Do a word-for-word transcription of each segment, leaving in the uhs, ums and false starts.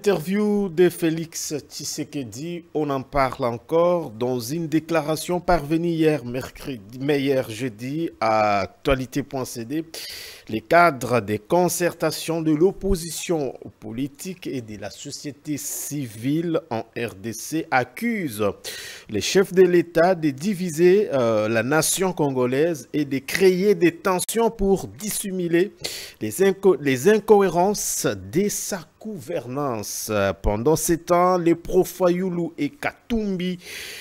L'interview de Félix Tshisekedi, on en parle encore dans une déclaration parvenue hier, mercredi, mais hier jeudi à actualité point c d. Les cadres des concertations de l'opposition politique et de la société civile en R D C accusent les chefs de l'État de diviser euh, la nation congolaise et de créer des tensions pour dissimuler les, inco les incohérences de sa gouvernance. Pendant ces temps, les pro-Fayoulou et Katumbi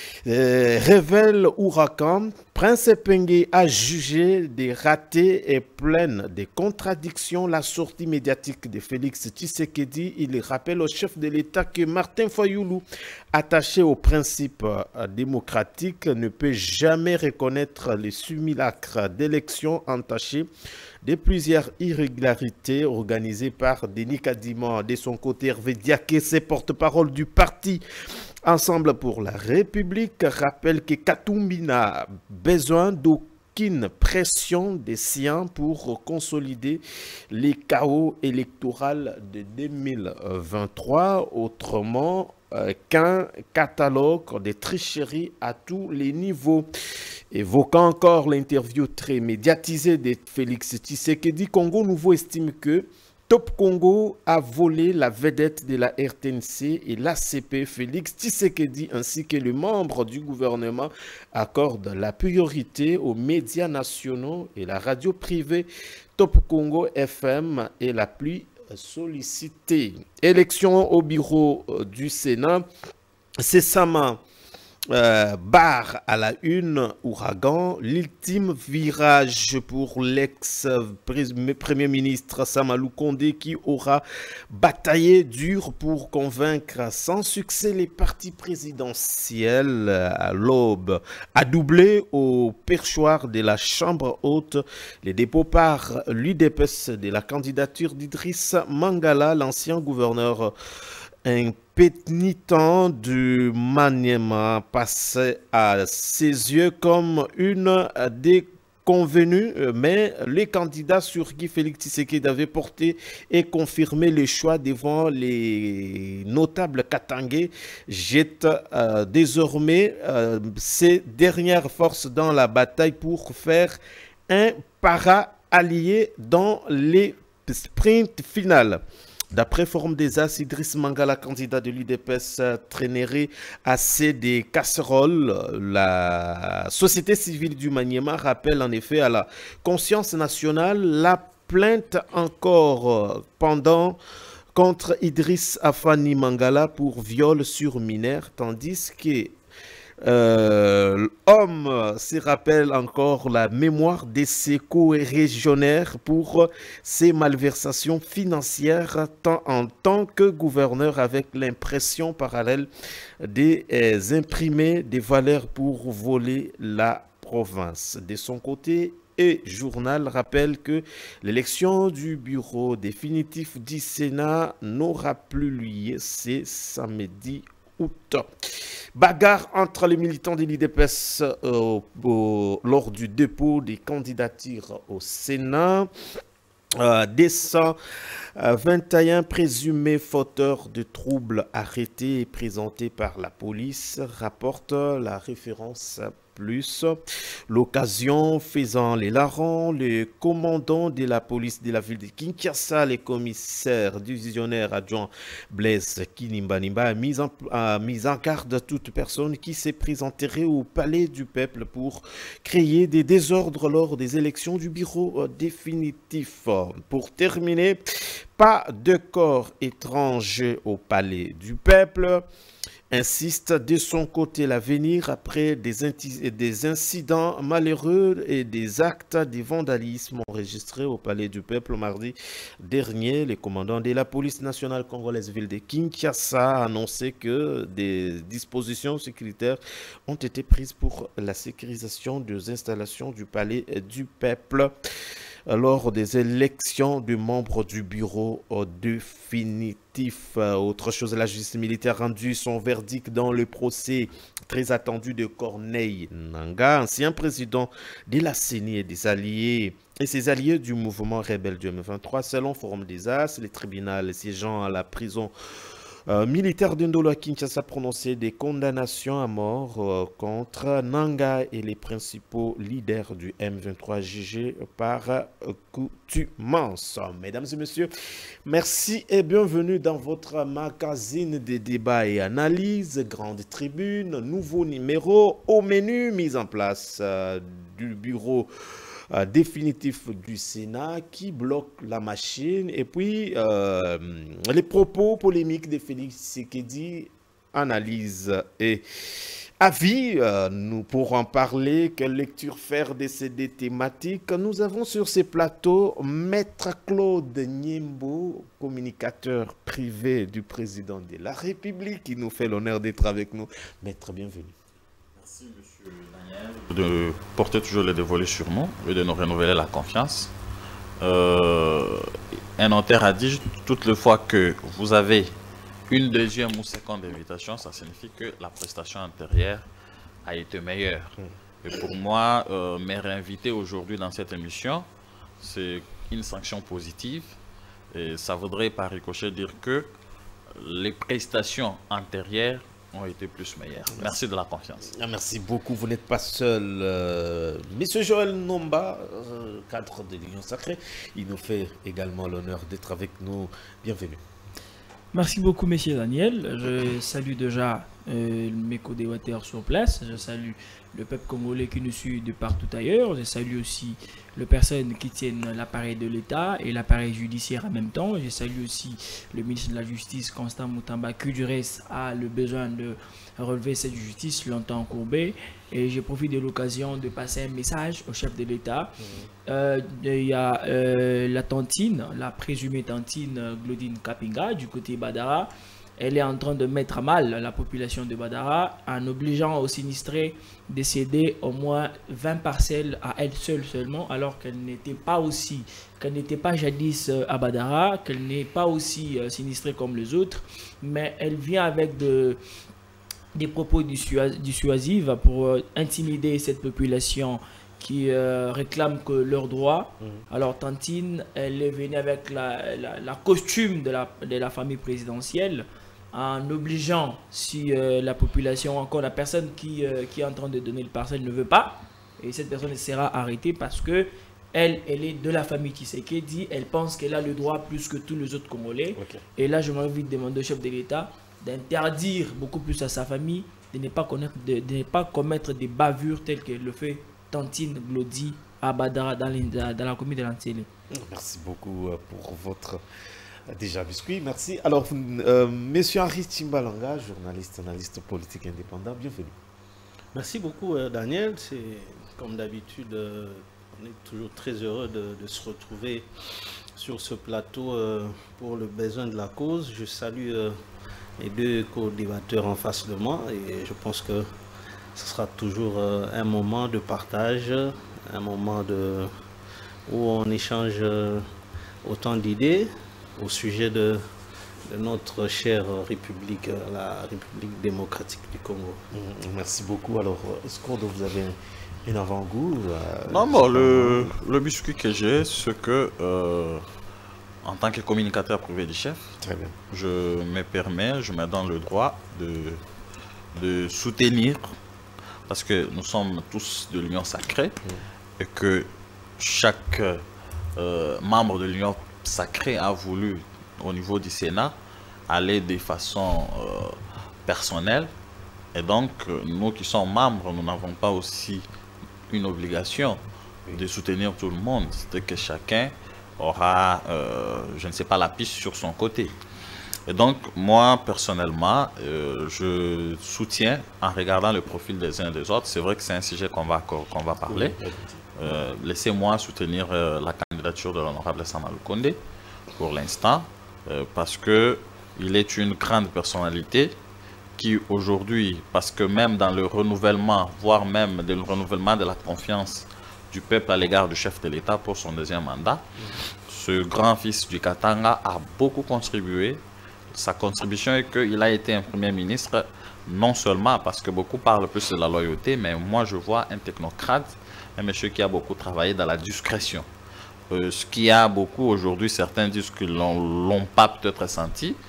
euh, révèlent Ourakan. Prince Epenge a jugé des ratés et pleine de contradictions la sortie médiatique de Félix Tshisekedi. Il rappelle au chef de l'État que Martin Fayoulou, attaché aux principes démocratiques, ne peut jamais reconnaître les simulacres d'élections entachées de plusieurs irrégularités organisées par Denis Kadima. De son côté, Hervé Diaké, ses porte-parole du parti Ensemble pour la République, rappelle que Katumbi n'a besoin d'aucune pression des siens pour consolider les chaos électoraux de deux mille vingt-trois, autrement euh, qu'un catalogue de tricheries à tous les niveaux. Évoquant encore l'interview très médiatisée de Félix Tshisekedi, Congo Nouveau estime que Top Congo a volé la vedette de la R T N C et l'A C P. Félix Tshisekedi ainsi que les membres du gouvernement accordent la priorité aux médias nationaux et la radio privée Top Congo F M est la plus sollicitée. Élection au bureau du Sénat, c'est Sama. Euh, barre à la une, Ouragan, l'ultime virage pour l'ex-premier ministre Samalou Kondé qui aura bataillé dur pour convaincre sans succès les partis présidentiels à l'aube, a doublé au perchoir de la Chambre haute les dépôts par l'U D P S de la candidature d'Idriss Mangala, l'ancien gouverneur impénitent du Maniema, passait à ses yeux comme une des convenues, mais les candidats sur qui Félix Tshisekedi avait porté et confirmé le choix devant les notables Katangais jettent euh, désormais euh, ses dernières forces dans la bataille pour faire un para-allié dans les sprints finales. D'après Forum des As, Idriss Mangala, candidat de l'U D P S, traînerait assez des casseroles. La société civile du Maniema rappelle en effet à la conscience nationale la plainte encore pendant contre Idriss Afani Mangala pour viol sur mineur, tandis que Euh, homme se rappelle encore la mémoire de ses co-régionnaires pour ses malversations financières tant en tant que gouverneur, avec l'impression parallèle des euh, imprimés des valeurs pour voler la province. De son côté, et Journal rappelle que l'élection du bureau définitif du Sénat n'aura plus lieu ce samedi août. Bagarre entre les militants de l'U D P S euh, euh, lors du dépôt des candidatures au Sénat. Euh, des cent vingt et un présumés fauteurs de troubles arrêtés et présentés par la police, rapporte la référence plus. L'occasion faisant les larrons, le commandant de la police de la ville de Kinshasa, les commissaires divisionnaire adjoint Blaise Kinimbanimba, a mis en, a mis en garde toute personne qui s'est présentée au palais du peuple pour créer des désordres lors des élections du bureau définitif. Pour terminer, pas de corps étranger au palais du peuple. Insiste de son côté l'avenir après des, des incidents malheureux et des actes de vandalisme enregistrés au Palais du Peuple mardi dernier. Le commandant de la police nationale congolaise ville de Kinshasa a annoncé que des dispositions sécuritaires ont été prises pour la sécurisation des installations du Palais du Peuple lors des élections de membres du bureau définitif. Autre chose, la justice militaire a rendu son verdict dans le procès très attendu de Corneille Nangaa, ancien président de la C E N I et des alliés et ses alliés du mouvement rebelle du M vingt-trois. Selon Forum des As, les tribunaux siégeant à la prison Euh, militaire de Ndolo à Kinshasa a prononcé des condamnations à mort euh, contre Nanga et les principaux leaders du M vingt-trois jugés par euh, coutumance. Mesdames et messieurs, merci et bienvenue dans votre magazine des débats et analyses, grande tribune, nouveau numéro au menu, mise en place euh, du bureau Euh, définitif du Sénat qui bloque la machine et puis euh, les propos polémiques de Félix Tshisekedi, analyse et avis. Euh, nous pourrons parler. Quelle lecture faire de ces deux thématiques? Nous avons sur ces plateaux Maître Claude Niembo, communicateur privé du président de la République, qui nous fait l'honneur d'être avec nous. Maître, bienvenue. Merci, monsieur Daniel, de porter toujours les dévolus sur nous et de nous renouveler la confiance. Euh, un notaire a dit toutes les fois que vous avez une deuxième ou seconde invitation, ça signifie que la prestation antérieure a été meilleure. Et pour moi, euh, me réinviter aujourd'hui dans cette émission, c'est une sanction positive. Et ça voudrait par ricochet dire que les prestations antérieures ont été plus meilleurs. Merci, merci de la confiance. Merci beaucoup. Vous n'êtes pas seul. Euh, Monsieur Joël Nomba, euh, cadre de l'Union Sacrée, il nous fait également l'honneur d'être avec nous. Bienvenue. Merci beaucoup, Monsieur Daniel. Je salue déjà euh, mes co-débatteurs sur place. Je salue le peuple congolais qui nous suit de partout ailleurs. Je salue aussi les personnes qui tiennent l'appareil de l'État et l'appareil judiciaire en même temps. Je salue aussi le ministre de la Justice, Constant Moutamba, qui du reste a le besoin de relever cette justice longtemps courbée. Et je profite de l'occasion de passer un message au chef de l'État. Mmh. Euh, il y a euh, la tantine, la présumée tantine Claudine Kapinga du côté Badara. Elle est en train de mettre à mal la population de Badara en obligeant aux sinistrés de céder au moins vingt parcelles à elle seule seulement, alors qu'elle n'était pas aussi, qu'elle n'était pas jadis à Badara, qu'elle n'est pas aussi sinistrée comme les autres, mais elle vient avec de, des propos dissuasifs pour intimider cette population qui euh, réclament que leurs droits. Mmh. Alors Tantine, elle est venue avec la, la, la costume de la, de la famille présidentielle, en obligeant, si euh, la population, encore la personne qui, euh, qui est en train de donner le parcelle ne veut pas, et cette personne sera arrêtée parce que elle, elle est de la famille Tshisekedi, elle pense qu'elle a le droit plus que tous les autres Congolais. Okay. Et là, je m'invite à demander au chef de l'État d'interdire beaucoup plus à sa famille de ne pas, connaître, de, de ne pas commettre des bavures telles que le fait Tantine Glody à Badara dans, les, dans la commune de l'Antélé. Merci beaucoup pour votre déjà biscuit. Merci. Alors, euh, Monsieur Henri Timbalanga, journaliste, analyste politique indépendant, bienvenue. Merci beaucoup, euh, Daniel. C'est comme d'habitude, euh, on est toujours très heureux de, de se retrouver sur ce plateau euh, pour le besoin de la cause. Je salue euh, les deux co-débatteurs en face de moi et je pense que ce sera toujours euh, un moment de partage, un moment de, où on échange euh, autant d'idées au sujet de, de notre chère République, la République démocratique du Congo. Merci beaucoup. Alors, est-ce que vous avez un avant-goût euh, Non, bon, le, le biscuit que j'ai, c'est que, euh, en tant que communicateur privé du chef, très bien, je me permets, je me donne le droit de, de soutenir, parce que nous sommes tous de l'Union sacrée, mmh. et que chaque euh, membre de l'Union sacrée a voulu, au niveau du Sénat, aller de façon euh, personnelle. Et donc, nous qui sommes membres, nous n'avons pas aussi une obligation de soutenir tout le monde. C'est que chacun aura, euh, je ne sais pas, la piste sur son côté. Et donc, moi, personnellement, euh, je soutiens en regardant le profil des uns et des autres. C'est vrai que c'est un sujet qu'on va, qu'on va parler. Euh, Laissez-moi soutenir euh, la candidature de l'honorable Samalou Condé pour l'instant, euh, parce qu'il est une grande personnalité qui aujourd'hui, parce que même dans le renouvellement, voire même le renouvellement de la confiance du peuple à l'égard du chef de l'État pour son deuxième mandat, ce grand-fils du Katanga a beaucoup contribué. Sa contribution est qu'il a été un premier ministre, non seulement parce que beaucoup parlent plus de la loyauté, mais moi je vois un technocrate, un monsieur qui a beaucoup travaillé dans la discrétion. Euh, ce qui a beaucoup aujourd'hui, certains disent qu'ils ne l'ont pas peut-être senti.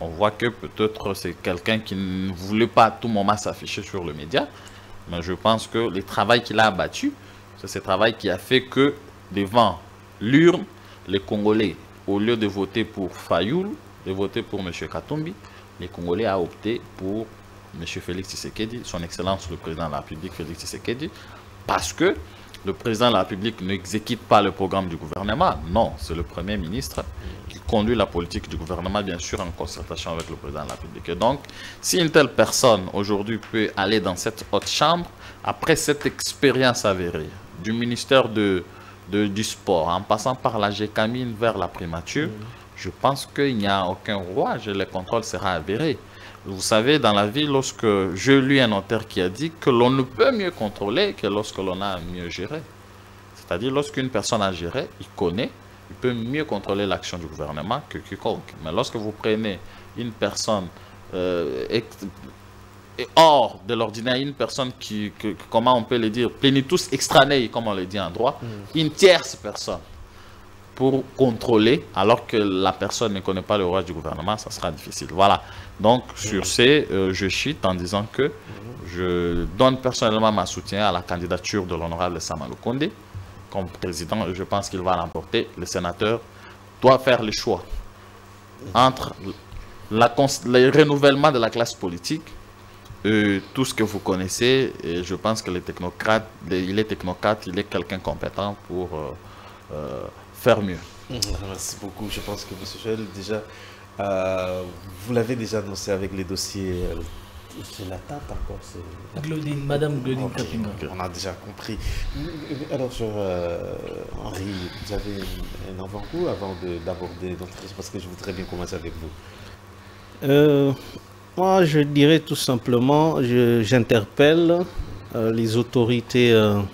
On voit que peut-être c'est quelqu'un qui ne voulait pas à tout moment s'afficher sur le média. Mais je pense que le travail qu'il a abattu, c'est ce travail qui a fait que devant l'urne, les Congolais, au lieu de voter pour Fayoul, de voter pour M. Katumbi, les Congolais ont opté pour M. Félix Tshisekedi, son Excellence le Président de la République Félix Tshisekedi, parce que le Président de la République n'exécute pas le programme du gouvernement. Non, c'est le Premier ministre qui conduit la politique du gouvernement, bien sûr, en concertation avec le Président de la République. Et donc, si une telle personne, aujourd'hui, peut aller dans cette haute chambre, après cette expérience avérée du ministère de, de, du Sport, en passant par la Gécamine vers la primature, mmh. je pense qu'il n'y a aucun rouage et le contrôle sera avéré. Vous savez, dans la vie, lorsque j'ai lu un notaire qui a dit que l'on ne peut mieux contrôler que lorsque l'on a mieux géré. C'est-à-dire, lorsqu'une personne a géré, il connaît, il peut mieux contrôler l'action du gouvernement que quiconque. Mais lorsque vous prenez une personne euh, hors de l'ordinaire, une personne qui, que, comment on peut le dire, plenitus extraneus, comme on le dit en droit, mm. une tierce personne, pour contrôler, alors que la personne ne connaît pas le roi du gouvernement, ça sera difficile. Voilà. Donc, sur ce, euh, je chute en disant que je donne personnellement ma soutien à la candidature de l'honorable Sama Lukonde comme président. Je pense qu'il va l'emporter. Le sénateur doit faire le choix entre la, le renouvellement de la classe politique et tout ce que vous connaissez. Et je pense que les technocrates, les, il est technocrate, il est quelqu'un compétent pour euh, euh, faire mieux. Merci beaucoup. Je pense que M. Joël, déjà, euh, vous l'avez déjà annoncé avec les dossiers. Euh, c'est la tante encore. Claudine, Madame Claudine okay, Kapinga. Okay, on a déjà compris. Alors, euh, Henri, vous avez un avant-goût avant d'aborder notre question, parce que je voudrais bien commencer avec vous. Euh, moi, je dirais tout simplement, j'interpelle euh, les autorités euh,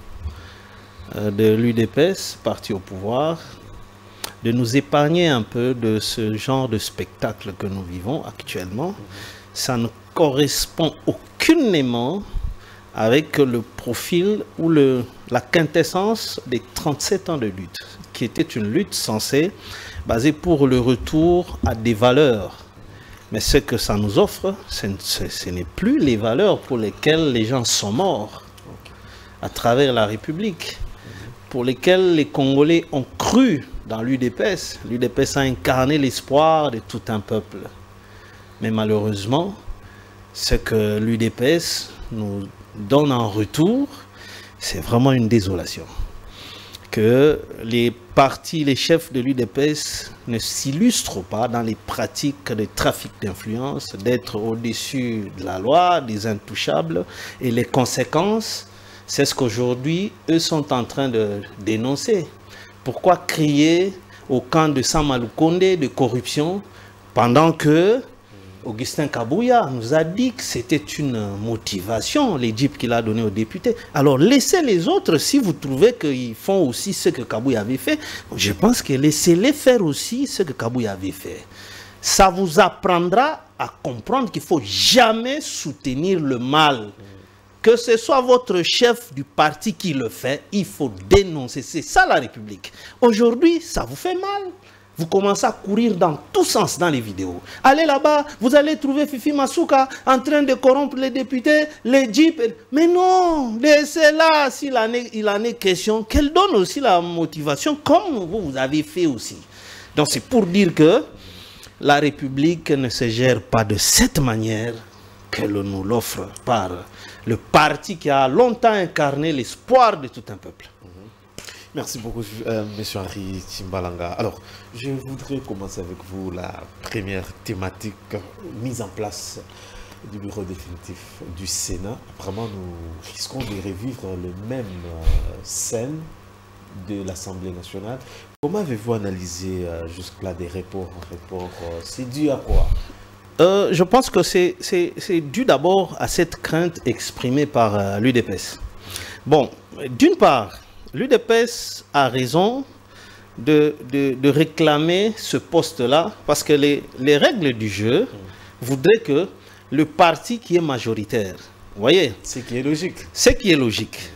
de l'U D P S, parti au pouvoir, de nous épargner un peu de ce genre de spectacle que nous vivons actuellement. Ça ne correspond aucunement avec le profil ou le, la quintessence des trente-sept ans de lutte, qui était une lutte censée, basée pour le retour à des valeurs. Mais ce que ça nous offre, ce, ce, ce n'est plus les valeurs pour lesquelles les gens sont morts à travers la République, pour lesquelles les Congolais ont cru dans l'U D P S. L'U D P S a incarné l'espoir de tout un peuple. Mais malheureusement, ce que l'U D P S nous donne en retour, c'est vraiment une désolation. Que les partis, les chefs de l'U D P S ne s'illustrent pas dans les pratiques de trafic d'influence, d'être au-dessus de la loi, des intouchables, et les conséquences, c'est ce qu'aujourd'hui, eux sont en train de dénoncer. Pourquoi crier au camp de Sama Lukonde de corruption pendant que Augustin Kabouya nous a dit que c'était une motivation, les jeeps qu'il a donné aux députés. Alors laissez les autres, si vous trouvez qu'ils font aussi ce que Kabouya avait fait, je pense que laissez-les faire aussi ce que Kabouya avait fait. Ça vous apprendra à comprendre qu'il ne faut jamais soutenir le mal. Que ce soit votre chef du parti qui le fait, il faut dénoncer. C'est ça la République. Aujourd'hui, ça vous fait mal. Vous commencez à courir dans tous sens dans les vidéos. Allez là-bas, vous allez trouver Fifi Masuka en train de corrompre les députés, les jeeps. Mais non, c'est là, s'il en, il en est question, qu'elle donne aussi la motivation, comme vous, vous avez fait aussi. Donc c'est pour dire que la République ne se gère pas de cette manière qu'elle nous l'offre par le parti qui a longtemps incarné l'espoir de tout un peuple. Merci beaucoup, euh, M. Henri Tchimbalanga. Alors, je voudrais commencer avec vous la première thématique, mise en place du bureau définitif du Sénat. Vraiment, nous risquons de revivre les mêmes euh, scènes de l'Assemblée nationale. Comment avez-vous analysé euh, jusque-là des reports en report euh, C'est dû à quoi? euh, Je pense que c'est dû d'abord à cette crainte exprimée par euh, l'U D P S. Bon, d'une part, l'U D P S a raison de, de, de réclamer ce poste-là parce que les, les règles du jeu mmh. voudraient que le parti qui est majoritaire, vous voyez, ce qui est logique. Ce qui est logique.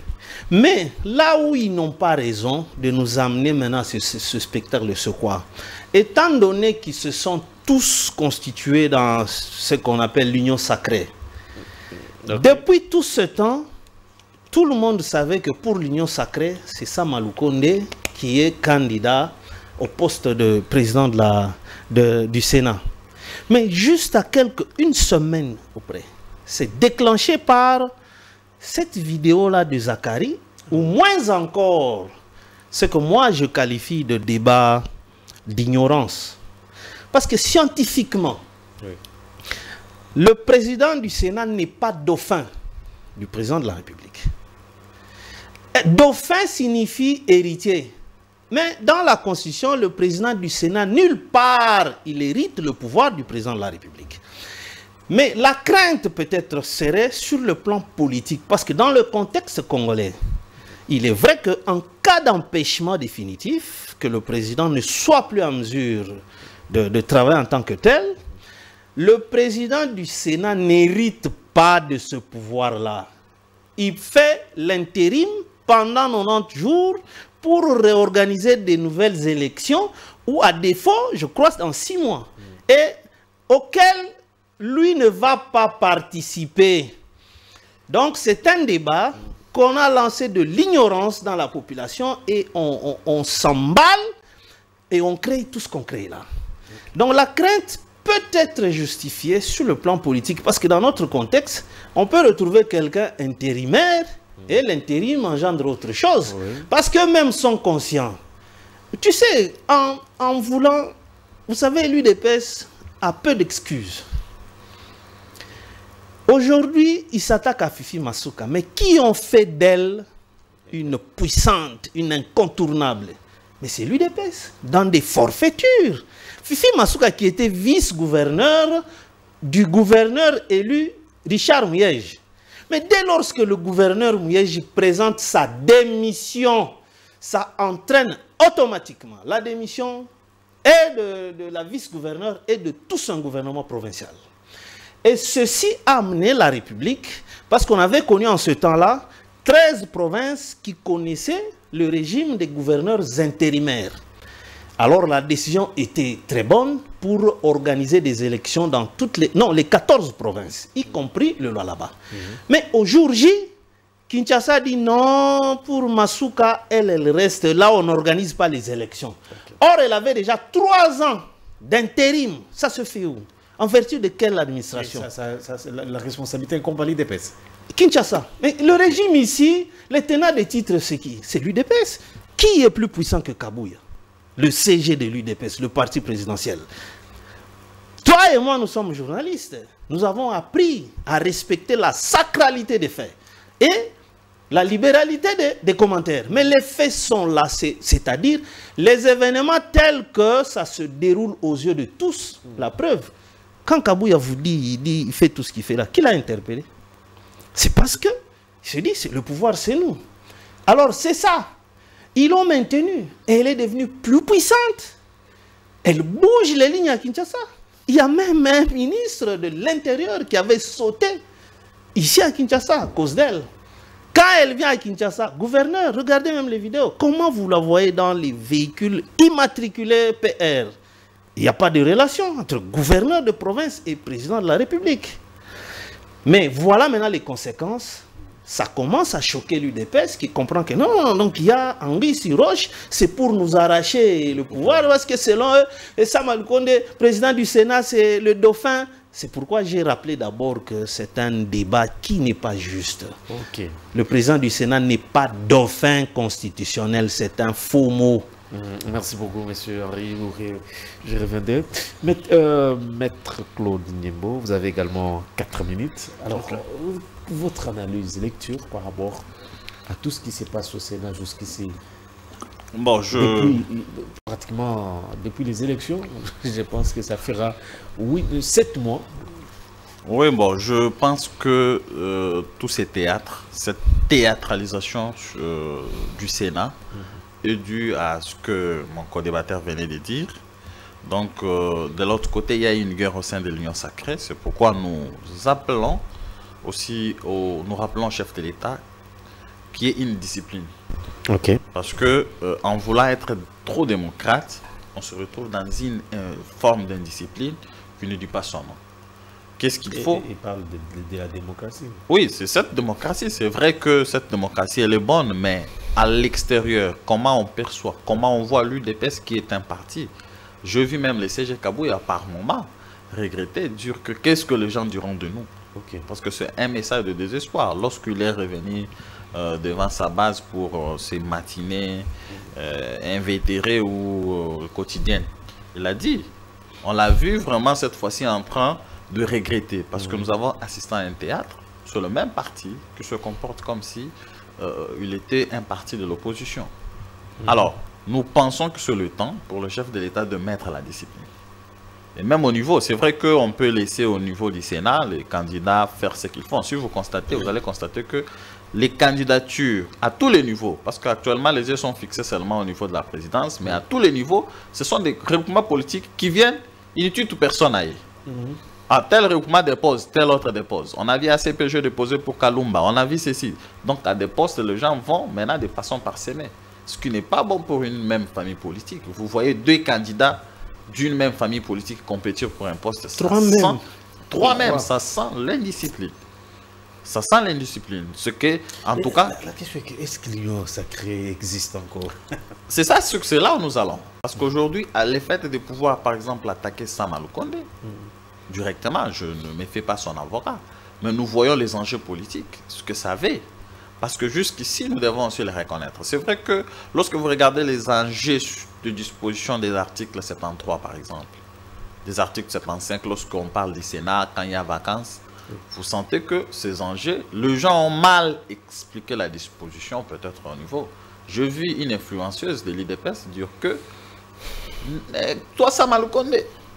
Mais là où ils n'ont pas raison de nous amener maintenant à ce, ce, ce spectacle de ce quoi, étant donné qu'ils se sont tous constitués dans ce qu'on appelle l'union sacrée, okay. Depuis tout ce temps, tout le monde savait que pour l'union sacrée, c'est Sama Lukonde qui est candidat au poste de président de la, de, du Sénat. Mais juste à quelques, une semaine auprès, c'est déclenché par cette vidéo-là de Zakari, ou moins encore ce que moi je qualifie de débat d'ignorance. Parce que scientifiquement, oui. Le président du Sénat n'est pas dauphin du président de la République. Dauphin signifie héritier. Mais dans la Constitution, le président du Sénat, nulle part, il hérite le pouvoir du président de la République. Mais la crainte peut-être serait sur le plan politique, parce que dans le contexte congolais, il est vrai qu'en cas d'empêchement définitif, que le président ne soit plus en mesure de, de travailler en tant que tel, le président du Sénat n'hérite pas de ce pouvoir-là. Il fait l'intérim pendant quatre-vingt-dix jours pour réorganiser de nouvelles élections, ou à défaut, je crois, dans six mois, et auquel lui ne va pas participer. Donc c'est un débat qu'on a lancé de l'ignorance dans la population et on, on, on s'emballe et on crée tout ce qu'on crée là. Donc la crainte peut être justifiée sur le plan politique parce que dans notre contexte, on peut retrouver quelqu'un intérimaire et l'intérim engendre autre chose. Oui. Parce qu'eux-mêmes sont conscients. Tu sais, en, en voulant, vous savez, l'U D P S a peu d'excuses. Aujourd'hui, ils s'attaquent à Fifi Masuka, mais qui ont fait d'elle une puissante, une incontournable? Mais c'est l'U D P S, dans des forfaitures. Fifi Masuka qui était vice-gouverneur du gouverneur élu Richard Muyej. Mais dès lors que le gouverneur Muyej présente sa démission, ça entraîne automatiquement la démission et de, de la vice-gouverneur et de tout son gouvernement provincial. Et ceci a amené la République, parce qu'on avait connu en ce temps-là treize provinces qui connaissaient le régime des gouverneurs intérimaires. Alors la décision était très bonne pour organiser des élections dans toutes les... Non, les quatorze provinces, y compris le Lualaba. Mmh. Mais au jour J, Kinshasa dit non, pour Masuka, elle, elle reste là, on n'organise pas les élections. Okay. Or, elle avait déjà trois ans d'intérim. Ça se fait où? En vertu de quelle administration? ça, ça, ça, la, la responsabilité incombe à l'U D P S. Kinshasa. Mais le régime ici, les tenants des titres, c'est qui? C'est l'U D P S. Qui est plus puissant que Kabouya? Le C G de l'U D P S, le parti présidentiel. Toi et moi, nous sommes journalistes. Nous avons appris à respecter la sacralité des faits et la libéralité des, des commentaires. Mais les faits sont là, c'est-à-dire les événements tels que ça se déroule aux yeux de tous. La preuve, quand Kabouya vous dit, il dit, il fait tout ce qu'il fait là, qui l'a interpellé? C'est parce que, il se dit, le pouvoir c'est nous. Alors c'est ça. Ils l'ont maintenue et elle est devenue plus puissante. Elle bouge les lignes à Kinshasa. Il y a même un ministre de l'Intérieur qui avait sauté ici à Kinshasa à cause d'elle. Quand elle vient à Kinshasa, gouverneur, regardez même les vidéos. Comment vous la voyez dans les véhicules immatriculés P R? Il n'y a pas de relation entre gouverneur de province et président de la République. Mais voilà maintenant les conséquences. Ça commence à choquer l'U D P S qui comprend que non, donc il y a Anguille sur roche, c'est pour nous arracher le pouvoir, parce que selon eux, et Sama Lukonde, président du Sénat, c'est le dauphin. C'est pourquoi j'ai rappelé d'abord que c'est un débat qui n'est pas juste. Okay. Le président du Sénat n'est pas dauphin constitutionnel, c'est un faux mot. Merci beaucoup, monsieur Henri. Je reviendrai. Maître, euh, Maître Claude Niembo, vous avez également quatre minutes. Alors, okay. Votre analyse, lecture par rapport à tout ce qui se passe au Sénat jusqu'ici. Bon, je... Depuis, pratiquement depuis les élections, je pense que ça fera oui, sept mois. Oui, bon, je pense que euh, tous ces théâtres, cette théâtralisation euh, du Sénat, mm-hmm. est due à ce que mon co-débatteur venait de dire. Donc, euh, de l'autre côté, il y a une guerre au sein de l'Union sacrée. C'est pourquoi nous appelons aussi, au, nous rappelons au chef de l'État qu'il y ait une discipline. Ok. Parce que euh, en voulant être trop démocrate, on se retrouve dans une euh, forme d'indiscipline qui ne dit pas son nom. Qu'est-ce qu'il faut? Il parle de, de, de la démocratie. Oui, c'est cette démocratie. C'est vrai que cette démocratie, elle est bonne, mais à l'extérieur, comment on perçoit, comment on voit l'U D P S qui est un parti. Je vis même les C G Kabouya par moment regretter, dire que qu'est-ce que les gens diront de nous. Ok. Parce que c'est un message de désespoir. Lorsqu'il est revenu euh, devant sa base pour euh, ses matinées euh, invétérées ou euh, quotidiennes, il a dit, on l'a vu vraiment cette fois-ci en train de regretter. Parce que nous avons assisté à un théâtre sur le même parti qui se comporte comme si euh, il était un parti de l'opposition. Alors, nous pensons que c'est le temps pour le chef de l'État de mettre la discipline. Et même au niveau, c'est vrai qu'on peut laisser au niveau du Sénat les candidats faire ce qu'ils font. Si vous constatez, vous allez constater que les candidatures à tous les niveaux, parce qu'actuellement les yeux sont fixés seulement au niveau de la présidence, mais à tous les niveaux, ce sont des regroupements politiques qui viennent, ils ne tuent toute personne à eux. Mm-hmm. Ah, tel regroupement dépose, tel autre dépose. On a vu A C P G déposer pour Kalumba, on a vu ceci. Donc à des postes, les gens vont maintenant de façon parsemée. Ce qui n'est pas bon pour une même famille politique. Vous voyez deux candidats d'une même famille politique compétir pour un poste. Trois même. Trois même, ça sent l'indiscipline. Ça sent l'indiscipline. Ce que, en Mais tout cas... La, la question est que est-ce que l'union sacrée existe encore? C'est ça, c'est là où nous allons. Parce qu'aujourd'hui, à l'effet de pouvoir, par exemple, attaquer Sama Lukonde, mm. directement, je ne me fais pas son avocat, mais nous voyons les enjeux politiques, ce que ça avait. Parce que jusqu'ici, nous devons aussi les reconnaître. C'est vrai que lorsque vous regardez les enjeux de disposition des articles soixante-treize, par exemple, des articles soixante-quinze, lorsqu'on parle du Sénat, quand il y a vacances, vous sentez que ces enjeux, les gens ont mal expliqué la disposition, peut-être au niveau. Je vis une influenceuse de l'I D P S dire que, toi, Sama Lukonde,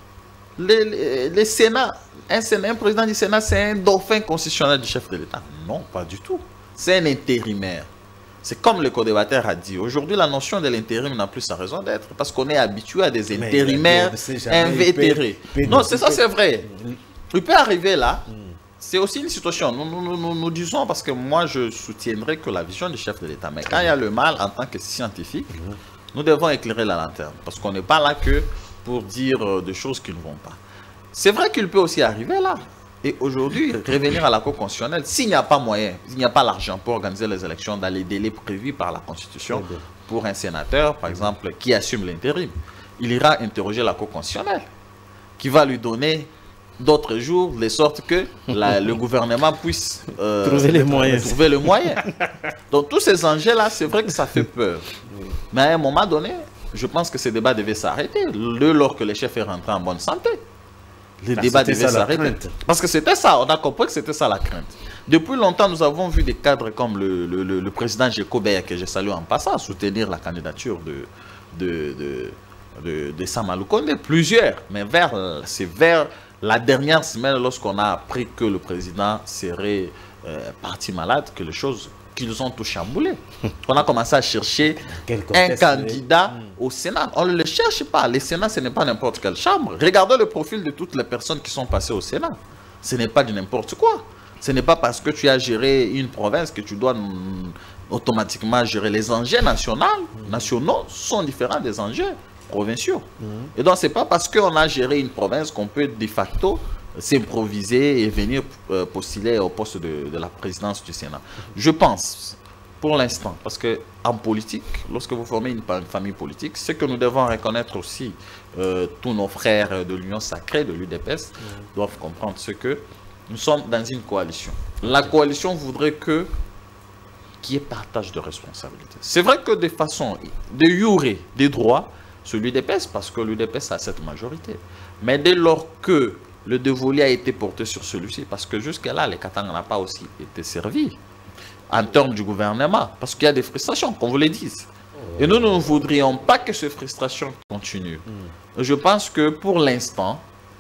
les, les, les Sénats, un, Sénat, un président du Sénat, c'est un dauphin constitutionnel du chef de l'État. Non, pas du tout. C'est un intérimaire. C'est comme le co-débatteur a dit. Aujourd'hui, la notion de l'intérim n'a plus sa raison d'être. Parce qu'on est habitué à des intérimaires invétérés. Non, c'est ça, c'est vrai. Il peut arriver là. C'est aussi une situation. Nous, nous, nous, nous disons, parce que moi, je soutiendrai que la vision du chef de l'État. Mais quand il y a le mal, en tant que scientifique, nous devons éclairer la lanterne. Parce qu'on n'est pas là que pour dire des choses qui ne vont pas. C'est vrai qu'il peut aussi arriver là. Et aujourd'hui, revenir à la Cour constitutionnelle, s'il n'y a pas moyen, s'il n'y a pas l'argent pour organiser les élections dans les délais prévus par la Constitution, pour un sénateur, par exemple, qui assume l'intérim, il ira interroger la Cour constitutionnelle, qui va lui donner d'autres jours, de sorte que la, le gouvernement puisse euh, trouver les moyens. Trouver le moyen. Donc tous ces enjeux-là, c'est vrai que ça fait peur. Mais à un moment donné, je pense que ces débats devaient s'arrêter, le lors que le chef est rentré en bonne santé. Les ah, débats devaient s'arrêter. Parce que c'était ça, on a compris que c'était ça la crainte. Depuis longtemps, nous avons vu des cadres comme le, le, le, le président Jekobeya, que je salue en passant, soutenir la candidature de, de, de, de, de Sama Lukonde, plusieurs. Mais vers, c'est vers la dernière semaine, lorsqu'on a appris que le président serait euh, parti malade, que les choses qu'ils ont tout chamboulé. On a commencé à chercher un candidat au Sénat. On ne le cherche pas. Le Sénat, ce n'est pas n'importe quelle chambre. Regardez le profil de toutes les personnes qui sont passées au Sénat. Ce n'est pas du n'importe quoi. Ce n'est pas parce que tu as géré une province que tu dois mm, automatiquement gérer. Les enjeux nationaux, nationaux sont différents des enjeux provinciaux. Mm-hmm. Et donc, ce n'est pas parce qu'on a géré une province qu'on peut de facto s'improviser et venir euh, postuler au poste de, de la présidence du Sénat. Je pense, pour l'instant, parce qu'en politique, lorsque vous formez une, une famille politique, ce que nous devons reconnaître aussi, euh, tous nos frères de l'Union sacrée, de l'U D P S, mmh. doivent comprendre ce que nous sommes dans une coalition. La coalition voudrait que qu'il y ait partage de responsabilités. C'est vrai que de façon de jurer des droits sur l'U D P S, parce que l'U D P S a cette majorité. Mais dès lors que le dévolu a été porté sur celui-ci, parce que jusque-là, les Katanga n'ont pas aussi été servis en termes du gouvernement, parce qu'il y a des frustrations, qu'on vous le dise. Et nous, nous ne voudrions pas que ces frustrations continuent. Mm. Je pense que pour l'instant,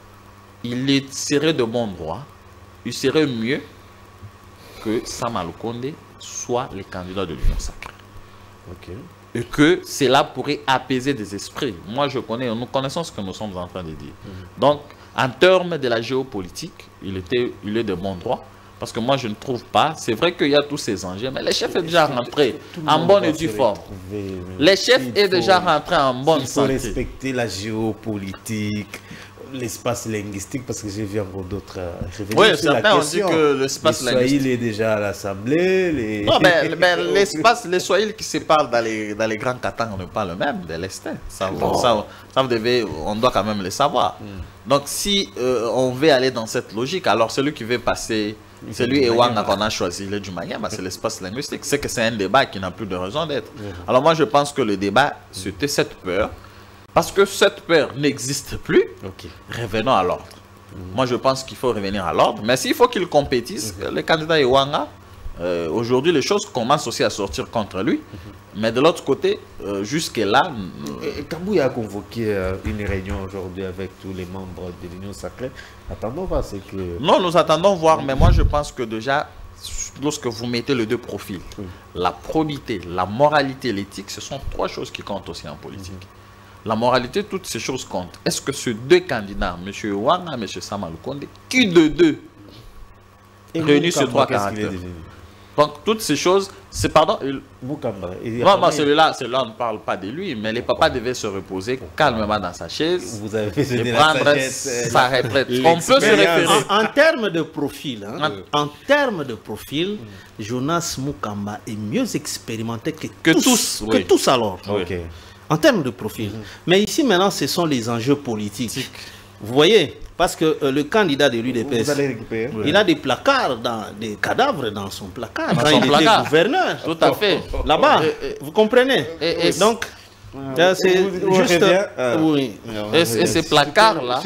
il serait de bon droit, il serait mieux que Sama Lukonde soit le candidat de l'Union sacrée. Okay. Et que cela pourrait apaiser des esprits. Moi, je connais, nous connaissons ce que nous sommes en train de dire. Mm. Donc, en termes de la géopolitique, il, était, il est de bon droit Parce que moi, je ne trouve pas. C'est vrai qu'il y a tous ces enjeux, mais les chefs est déjà rentré en bonne et due forme. Les chefs est déjà rentré en bonne santé. Il faut respecter la géopolitique, l'espace linguistique, parce que j'ai vu encore d'autres revenir oui, sur la certains question. ont dit que l'espace linguistique... Il est déjà à l'Assemblée. Les... Non, mais, mais l'espace, les Swahili qui se parlent dans les, dans les grands Katang ne pas le même de l'Est. Ça, bon. ça, ça vous devez, on doit quand même le savoir. Mm. Donc, si euh, on veut aller dans cette logique, alors celui qui veut passer... Celui et Wanga qu'on a choisi, le Jumanyama, c'est l'espace linguistique. C'est que c'est un débat qui n'a plus de raison d'être. Mm. Alors moi, je pense que le débat, c'était cette peur. Parce que cette peur n'existe plus, okay. Revenons à l'ordre. Mmh. Moi, je pense qu'il faut revenir à l'ordre. Mais s'il faut qu'il compétisse, mmh. les candidats Iwanga, euh, aujourd'hui, les choses commencent aussi à sortir contre lui. Mmh. Mais de l'autre côté, euh, jusque-là... Euh... Kabouya a convoqué euh, une réunion aujourd'hui avec tous les membres de l'Union Sacrée. Attendons voir ce que... Non, nous attendons voir, mais moi, je pense que déjà, lorsque vous mettez les deux profils, mmh. la probité, la moralité, l'éthique, ce sont trois choses qui comptent aussi en politique. Mmh. La moralité, toutes ces choses comptent. Est-ce que ces deux candidats, M. Ouanga et M. Samaloukonde, qui de deux réunissent ces trois caractères? Donc, toutes ces choses, c'est pardon. Il... Moukamba. Non, non, celui-là, celui-là, on ne parle pas de lui, mais les papas devaient se reposer calmement dans sa chaise. Vous avez fait et prendre sagesse, sa retraite. On peut se référer. En, en termes de profil, hein, en, en termes de profil, Jonas Moukamba est mieux expérimenté que, que tous, tous, que oui. tous alors. Okay. En termes de profil. Mmh. Mais ici, maintenant, ce sont les enjeux politiques. Vous voyez, parce que euh, le candidat de l'U D P S, il ouais. a des placards, dans, des cadavres dans son placard. Dans quand son il placard. était gouverneur. Tout à fait. Là-bas, vous comprenez et, et Donc, euh, c'est juste... Euh, oui. Et, et ces placards-là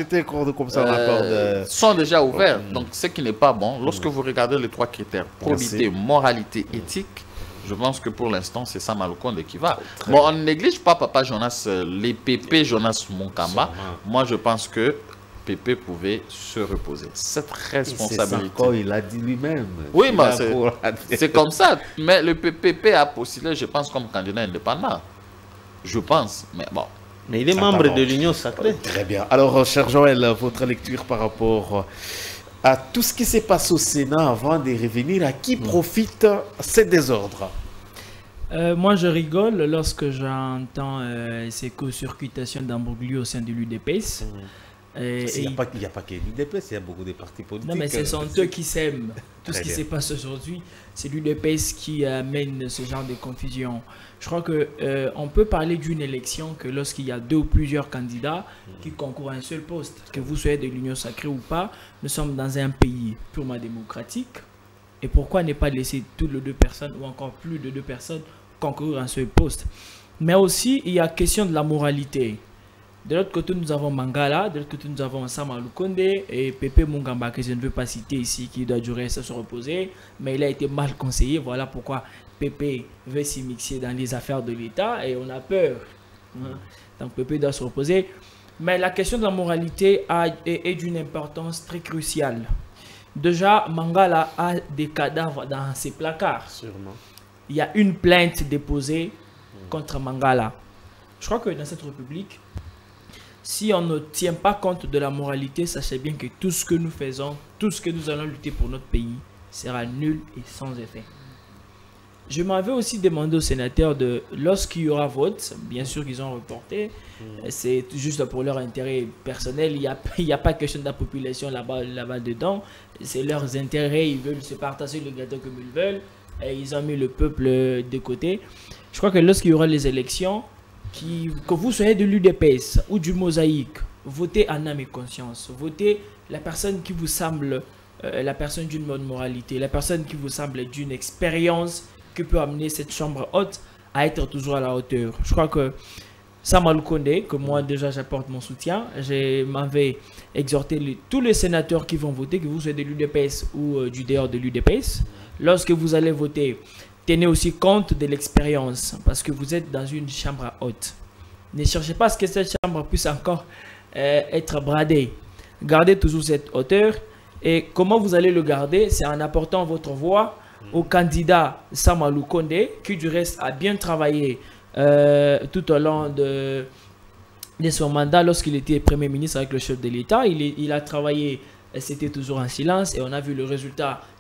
euh, sont déjà ouverts. Donc, ce qui n'est pas bon, lorsque vous regardez les trois critères, probité, moralité, éthique, je pense que pour l'instant, c'est ça Samaloukonde qui va. Très bon, on ne néglige pas Papa Jonas, les P P Jonas Moukamba. Moi, je pense que P P pouvait se reposer. Cette responsabilité. Encore, il a dit lui-même. Oui, mais c'est comme ça. Mais le P P a postulé, je pense, comme candidat indépendant. Je pense. Mais bon. Mais il est membre de l'Union Sacrée. Très bien. Alors, cher Joël, votre lecture par rapport à tout ce qui s'est passé au Sénat avant de revenir, à qui profite ces désordres? euh, Moi, je rigole lorsque j'entends euh, ces co-circutations d'Ambroglio au sein de l'U D P S. Mmh. Et, il n'y a, a pas que l'U D P S, il y a beaucoup de partis politiques. Non, mais ce sont eux qui s'aiment. Tout ce qui se passe aujourd'hui, c'est l'U D P S qui amène ce genre de confusion. Je crois qu'on euh, peut parler d'une élection que lorsqu'il y a deux ou plusieurs candidats qui concourent à un seul poste, que vous soyez de l'Union Sacrée ou pas, nous sommes dans un pays purement démocratique. Et pourquoi ne pas laisser toutes les deux personnes ou encore plus de deux personnes concourir à un seul poste? Mais aussi, il y a question de la moralité. De l'autre côté, nous avons Mangala, de l'autre côté, nous avons Samaloukonde et Pépé Moukamba, que je ne veux pas citer ici, qui doit durer à se reposer, mais il a été mal conseillé. Voilà pourquoi Pépé veut s'y mixer dans les affaires de l'État et on a peur. Hein? Donc Pépé doit se reposer. Mais la question de la moralité a, est, est d'une importance très cruciale. Déjà, Mangala a des cadavres dans ses placards. Sûrement. Il y a une plainte déposée contre Mangala. Je crois que dans cette république, si on ne tient pas compte de la moralité, sachez bien que tout ce que nous faisons, tout ce que nous allons lutter pour notre pays, sera nul et sans effet. Je m'avais aussi demandé aux sénateurs de, lorsqu'il y aura vote, bien sûr qu'ils ont reporté, mmh. c'est juste pour leur intérêt personnel, il n'y a, il a pas question de la population là-bas là-bas dedans, c'est leurs intérêts, ils veulent se partager le gâteau comme ils veulent, et ils ont mis le peuple de côté. Je crois que lorsqu'il y aura les élections, Qui, que vous soyez de l'U D P S ou du Mosaïque, votez en âme et conscience. Votez la personne qui vous semble, euh, la personne d'une bonne moralité, la personne qui vous semble d'une expérience qui peut amener cette chambre haute à être toujours à la hauteur. Je crois que Samaloukonde, que moi déjà j'apporte mon soutien, je m'avais exhorté les, tous les sénateurs qui vont voter, que vous soyez de l'U D P S ou euh, du dehors de l'U D P S, lorsque vous allez voter, tenez aussi compte de l'expérience parce que vous êtes dans une chambre haute. Ne cherchez pas à ce que cette chambre puisse encore euh, être bradée. Gardez toujours cette hauteur. Et comment vous allez le garder? C'est en apportant votre voix au candidat Samaloukonde, qui du reste a bien travaillé euh, tout au long de, de son mandat lorsqu'il était Premier ministre avec le chef de l'État. Il, il a travaillé, c'était toujours en silence et on a vu le résultat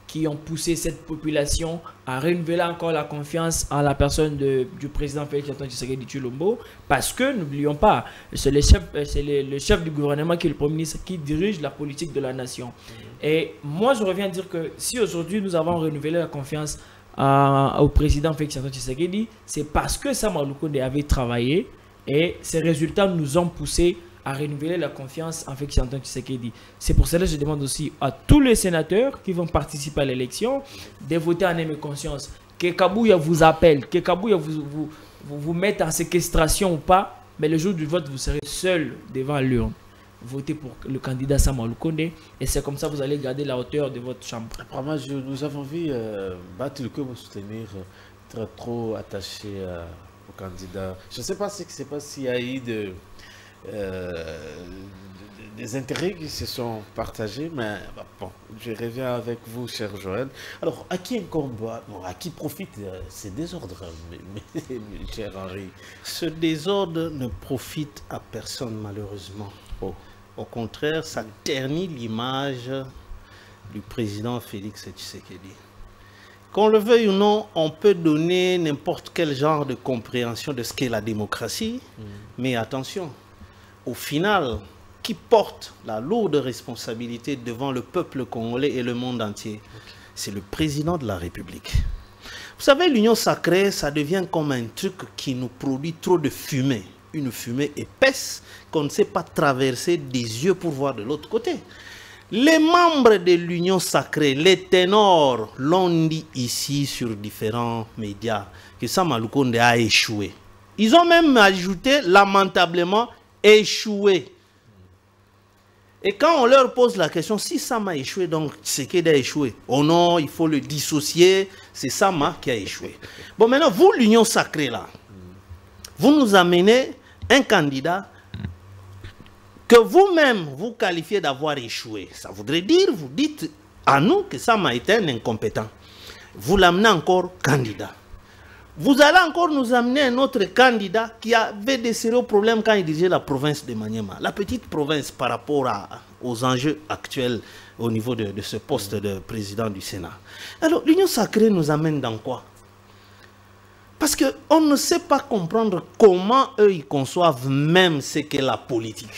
qui ont poussé cette population à renouveler encore la confiance en la personne de, du président Félix Antoine Tshisekedi Tshilombo, parce que, n'oublions pas, c'est le chef, c'est le, le chef du gouvernement qui est le Premier ministre qui dirige la politique de la nation. Et moi, je reviens à dire que si aujourd'hui nous avons renouvelé la confiance à, au président Félix Antoine Tshisekedi, c'est parce que Sama Lukonde avait travaillé et ces résultats nous ont poussé à renouveler la confiance en Félix Antoine Tshisekedi. C'est pour cela que je demande aussi à tous les sénateurs qui vont participer à l'élection de voter en âme et conscience. Que Kabouya vous appelle, que Kabouya vous, vous, vous, vous mette en séquestration ou pas, mais le jour du vote, vous serez seul devant l'urne. Votez pour le candidat Sama Lukonde et c'est comme ça que vous allez garder la hauteur de votre chambre. Après, je, nous avons vu euh, Batulke vous soutenir, euh, être trop attaché euh, au candidat. Je ne sais pas, sais pas s'il y a eu de... Euh, des intérêts qui se sont partagés, mais bah, bon, je reviens avec vous, cher Joël. Alors, à qui incombe, bon, à qui profite euh, ces désordres, mais, mais, mais, cher Henri? Ce désordre ne profite à personne, malheureusement. Oh. Au contraire, ça ternit l'image du président Félix Tshisekedi. Qu'on le veuille ou non, on peut donner n'importe quel genre de compréhension de ce qu'est la démocratie, mm. mais attention, au final, qui porte la lourde responsabilité devant le peuple congolais et le monde entier, okay. c'est le président de la République. Vous savez, l'union sacrée, ça devient comme un truc qui nous produit trop de fumée. Une fumée épaisse qu'on ne sait pas traverser des yeux pour voir de l'autre côté. Les membres de l'union sacrée, les ténors, l'ont dit ici sur différents médias que Sama Lukonde a échoué. Ils ont même ajouté lamentablement échoué. Et quand on leur pose la question, si Sama a échoué, donc Tshisekedi a échoué. Oh non, il faut le dissocier, c'est Sama qui a échoué. Bon, maintenant, vous, l'union sacrée là, vous nous amenez un candidat que vous-même vous qualifiez d'avoir échoué. Ça voudrait dire, vous dites à nous que Sama était un incompétent. Vous l'amenez encore candidat. Vous allez encore nous amener un autre candidat qui avait des sérieux problèmes quand il dirigeait la province de Maniema. La petite province par rapport à, aux enjeux actuels au niveau de, de ce poste de président du Sénat. Alors, l'union sacrée nous amène dans quoi? Parce qu'on ne sait pas comprendre comment eux ils conçoivent même ce qu'est la politique.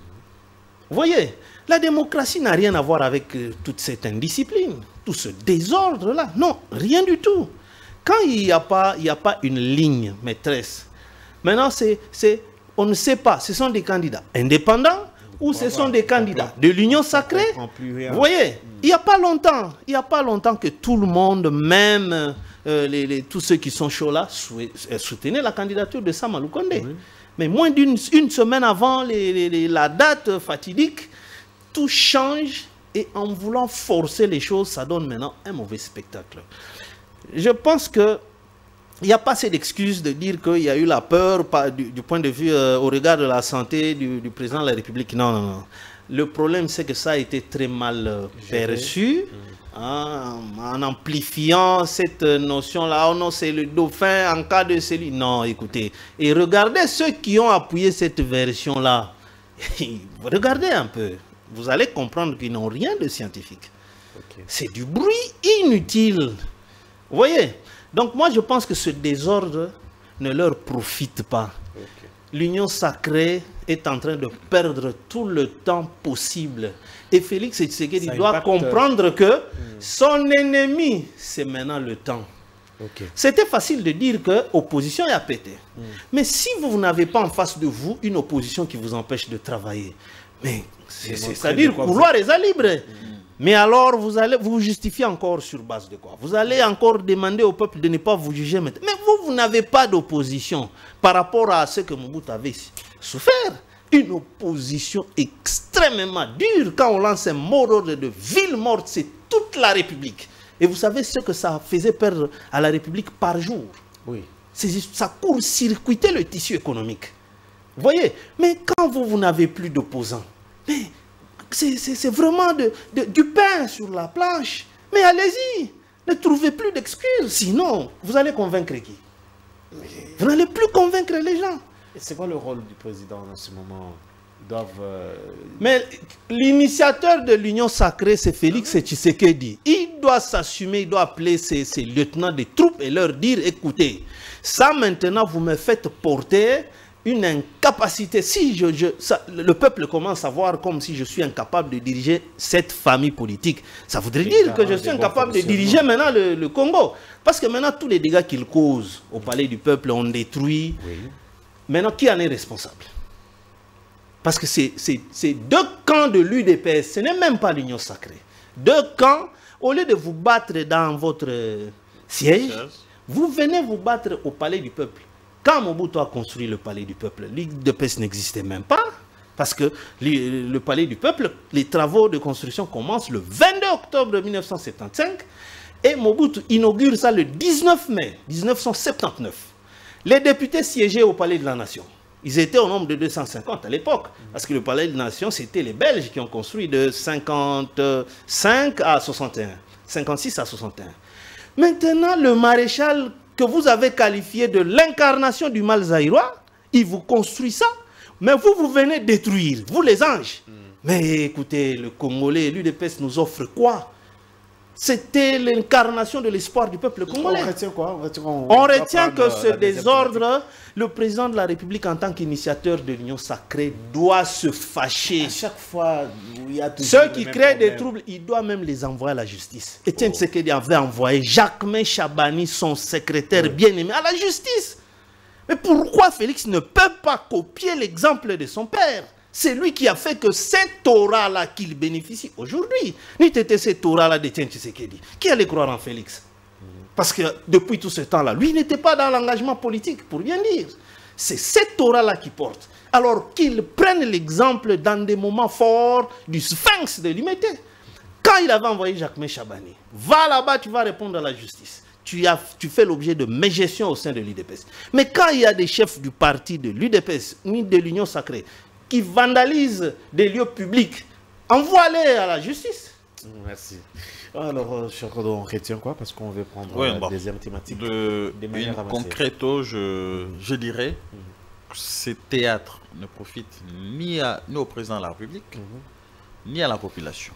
Vous voyez, la démocratie n'a rien à voir avec euh, toute cette indiscipline, tout ce désordre-là. Non, rien du tout. Quand il n'y a pas, il n'y a pas une ligne maîtresse, maintenant, c'est, c'est, on ne sait pas, ce sont des candidats indépendants ou ce sont des candidats de l'union sacrée. Vous voyez, il n'y a pas longtemps, il n'y a pas longtemps que tout le monde, même euh, les, les, tous ceux qui sont chauds là, soutenaient la candidature de Sama Lukonde. Oui. Mais moins d'une une semaine avant les, les, les, la date fatidique, tout change et en voulant forcer les choses, ça donne maintenant un mauvais spectacle. Je pense que il n'y a pas assez d'excuses de dire qu'il y a eu la peur par, du, du point de vue euh, au regard de la santé du, du président de la République. Non, non, non. Le problème, c'est que ça a été très mal euh, perçu mmh. hein, en amplifiant cette notion-là. Oh non, c'est le dauphin en cas de celui. Non, écoutez. Et regardez ceux qui ont appuyé cette version-là. Regardez un peu. Vous allez comprendre qu'ils n'ont rien de scientifique. Okay. C'est du bruit inutile. Vous voyez? Donc moi je pense que ce désordre ne leur profite pas. Okay. L'union sacrée est en train de perdre tout le temps possible. Et Félix Tshisekedi doit comprendre que mmh. son ennemi, c'est maintenant le temps. Okay. C'était facile de dire que l'opposition est à péter. Mmh. Mais si vous n'avez pas en face de vous une opposition qui vous empêche de travailler, mais c'est-à-dire couloir est libre. Mmh. Mais alors, vous allez vous justifier encore sur base de quoi? Vous allez encore demander au peuple de ne pas vous juger maintenant. Mais vous, vous n'avez pas d'opposition par rapport à ce que Mobutu avait souffert. Une opposition extrêmement dure. Quand on lance un mot d'ordre de ville morte, c'est toute la République. Et vous savez ce que ça faisait perdre à la République par jour? Oui. Ça court-circuitait le tissu économique. Vous voyez? Mais quand vous, vous n'avez plus d'opposants, mais... c'est vraiment de, de, du pain sur la planche. Mais allez-y, ne trouvez plus d'excuses. Sinon, vous allez convaincre qui? Vous n'allez plus convaincre les gens. Et c'est quoi le rôle du président en ce moment? Ils doivent... Euh... Mais l'initiateur de l'union sacrée, c'est Félix Tshisekedi. Il doit doit s'assumer, il doit appeler ses, ses lieutenants des troupes et leur dire, écoutez, ça maintenant vous me faites porter une incapacité. Si je, je, ça, le peuple commence à voir comme si je suis incapable de diriger cette famille politique, ça voudrait dire que je suis incapable de diriger maintenant le, le Congo. Parce que maintenant, tous les dégâts qu'il cause au palais du peuple, on détruit. Oui. Maintenant, qui en est responsable? Parce que c'est deux camps de l'U D P S, ce n'est même pas l'Union sacrée. Deux camps, au lieu de vous battre dans votre siège, vous venez vous battre au palais du peuple. Quand Mobutu a construit le palais du peuple, l'U D P S n'existait même pas. Parce que le, le palais du peuple, les travaux de construction commencent le vingt-deux octobre mille neuf cent soixante-quinze et Mobutu inaugure ça le dix-neuf mai mille neuf cent soixante-dix-neuf. Les députés siégeaient au palais de la Nation. Ils étaient au nombre de deux cent cinquante à l'époque. Parce que le palais de la Nation, c'était les Belges qui ont construit de cinquante-cinq à soixante et un. cinquante-six à soixante et un. Maintenant, le maréchal que vous avez qualifié de l'incarnation du mal zaïrois, il vous construit ça, mais vous, vous venez détruire, vous les anges. Mm. Mais écoutez, le Congolais, l'U D P S nous offre quoi? C'était l'incarnation de l'espoir du peuple congolais. On retient quoi? On retient, on on retient que ce désordre, le président de la République en tant qu'initiateur de l'Union sacrée doit se fâcher. À chaque fois, il y a toujours ceux qui créent des troubles, il doit même les envoyer à la justice. Etienne oh. Tshisekedi avait envoyé Jacquemain Chabani, son secrétaire oui. bien-aimé, à la justice. Mais pourquoi Félix ne peut pas copier l'exemple de son père? C'est lui qui a fait que cette aura-là qu'il bénéficie aujourd'hui, n'eût été cette aura-là d'Etienne Tshisekedi. Qui allait croire en Félix? Parce que depuis tout ce temps-là, lui n'était pas dans l'engagement politique, pour bien dire. C'est cette aura-là qui porte. Alors qu'il prenne l'exemple dans des moments forts du sphinx de l'Imité. Quand il avait envoyé Jacquemain Chabani, va là-bas, tu vas répondre à la justice. Tu, as, tu fais l'objet de mégestion au sein de l'U D P S. Mais quand il y a des chefs du parti de l'U D P S, ni de l'Union sacrée, qui vandalisent des lieux publics, envoie-les à la justice. Merci. Alors, cher Kodo, on retient quoi? Parce qu'on veut prendre oui, la bon, deuxième thématique. De, une concreto, je, je dirais mm -hmm. que ce théâtre ne profite ni, à, ni au président de la République, mm -hmm. ni à la population,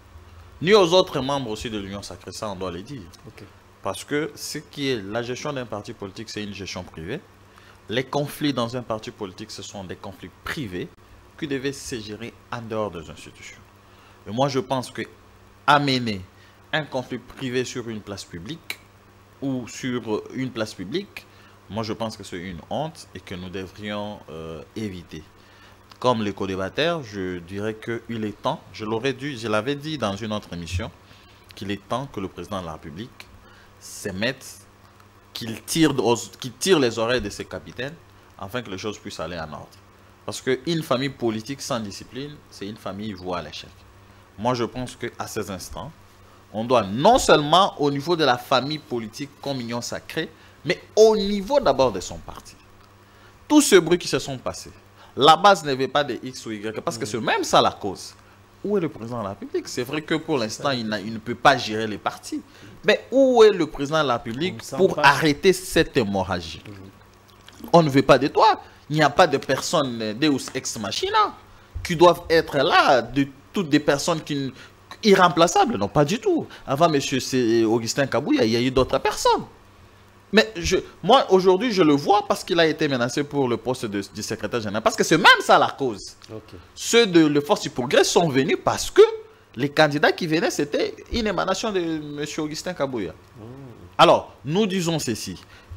ni aux autres membres aussi de l'Union sacrée, ça on doit le dire. Okay. Parce que ce qui est la gestion d'un parti politique, c'est une gestion privée. Les conflits dans un parti politique, ce sont des conflits privés qui devaient se gérer en dehors des institutions. Et moi, je pense que amener un conflit privé sur une place publique ou sur une place publique, moi, je pense que c'est une honte et que nous devrions euh, éviter. Comme les co-débatteurs, je dirais qu'il est temps, je l'aurais dû, je l'avais dit dans une autre émission, qu'il est temps que le président de la République se mette, qu'il tire, qu'il tire les oreilles de ses capitaines afin que les choses puissent aller en ordre. Parce qu'une famille politique sans discipline, c'est une famille vouée à l'échec. Moi, je pense qu'à ces instants, on doit non seulement au niveau de la famille politique comme union sacrée, mais au niveau d'abord de son parti. Tous ces bruits qui se sont passés, la base n'avait pas de X ou Y, parce que c'est même ça la cause. Où est le président de la République? C'est vrai que pour l'instant, il, il ne peut pas gérer les partis. Mais où est le président de la République pour pas. arrêter cette hémorragie? Mmh. On ne veut pas de toi. Il n'y a pas de personnes Deus ex machina qui doivent être là, de toutes des personnes qui, irremplaçables. Non, pas du tout. Avant M. Augustin Kabouya, il y a eu d'autres personnes. Mais je, moi, aujourd'hui, je le vois parce qu'il a été menacé pour le poste de, du secrétaire général. Parce que c'est même ça la cause. Okay. Ceux de la Force du Progrès sont venus parce que les candidats qui venaient, c'était une émanation de M. Augustin Kabouya. Mmh. Alors, nous disons ceci.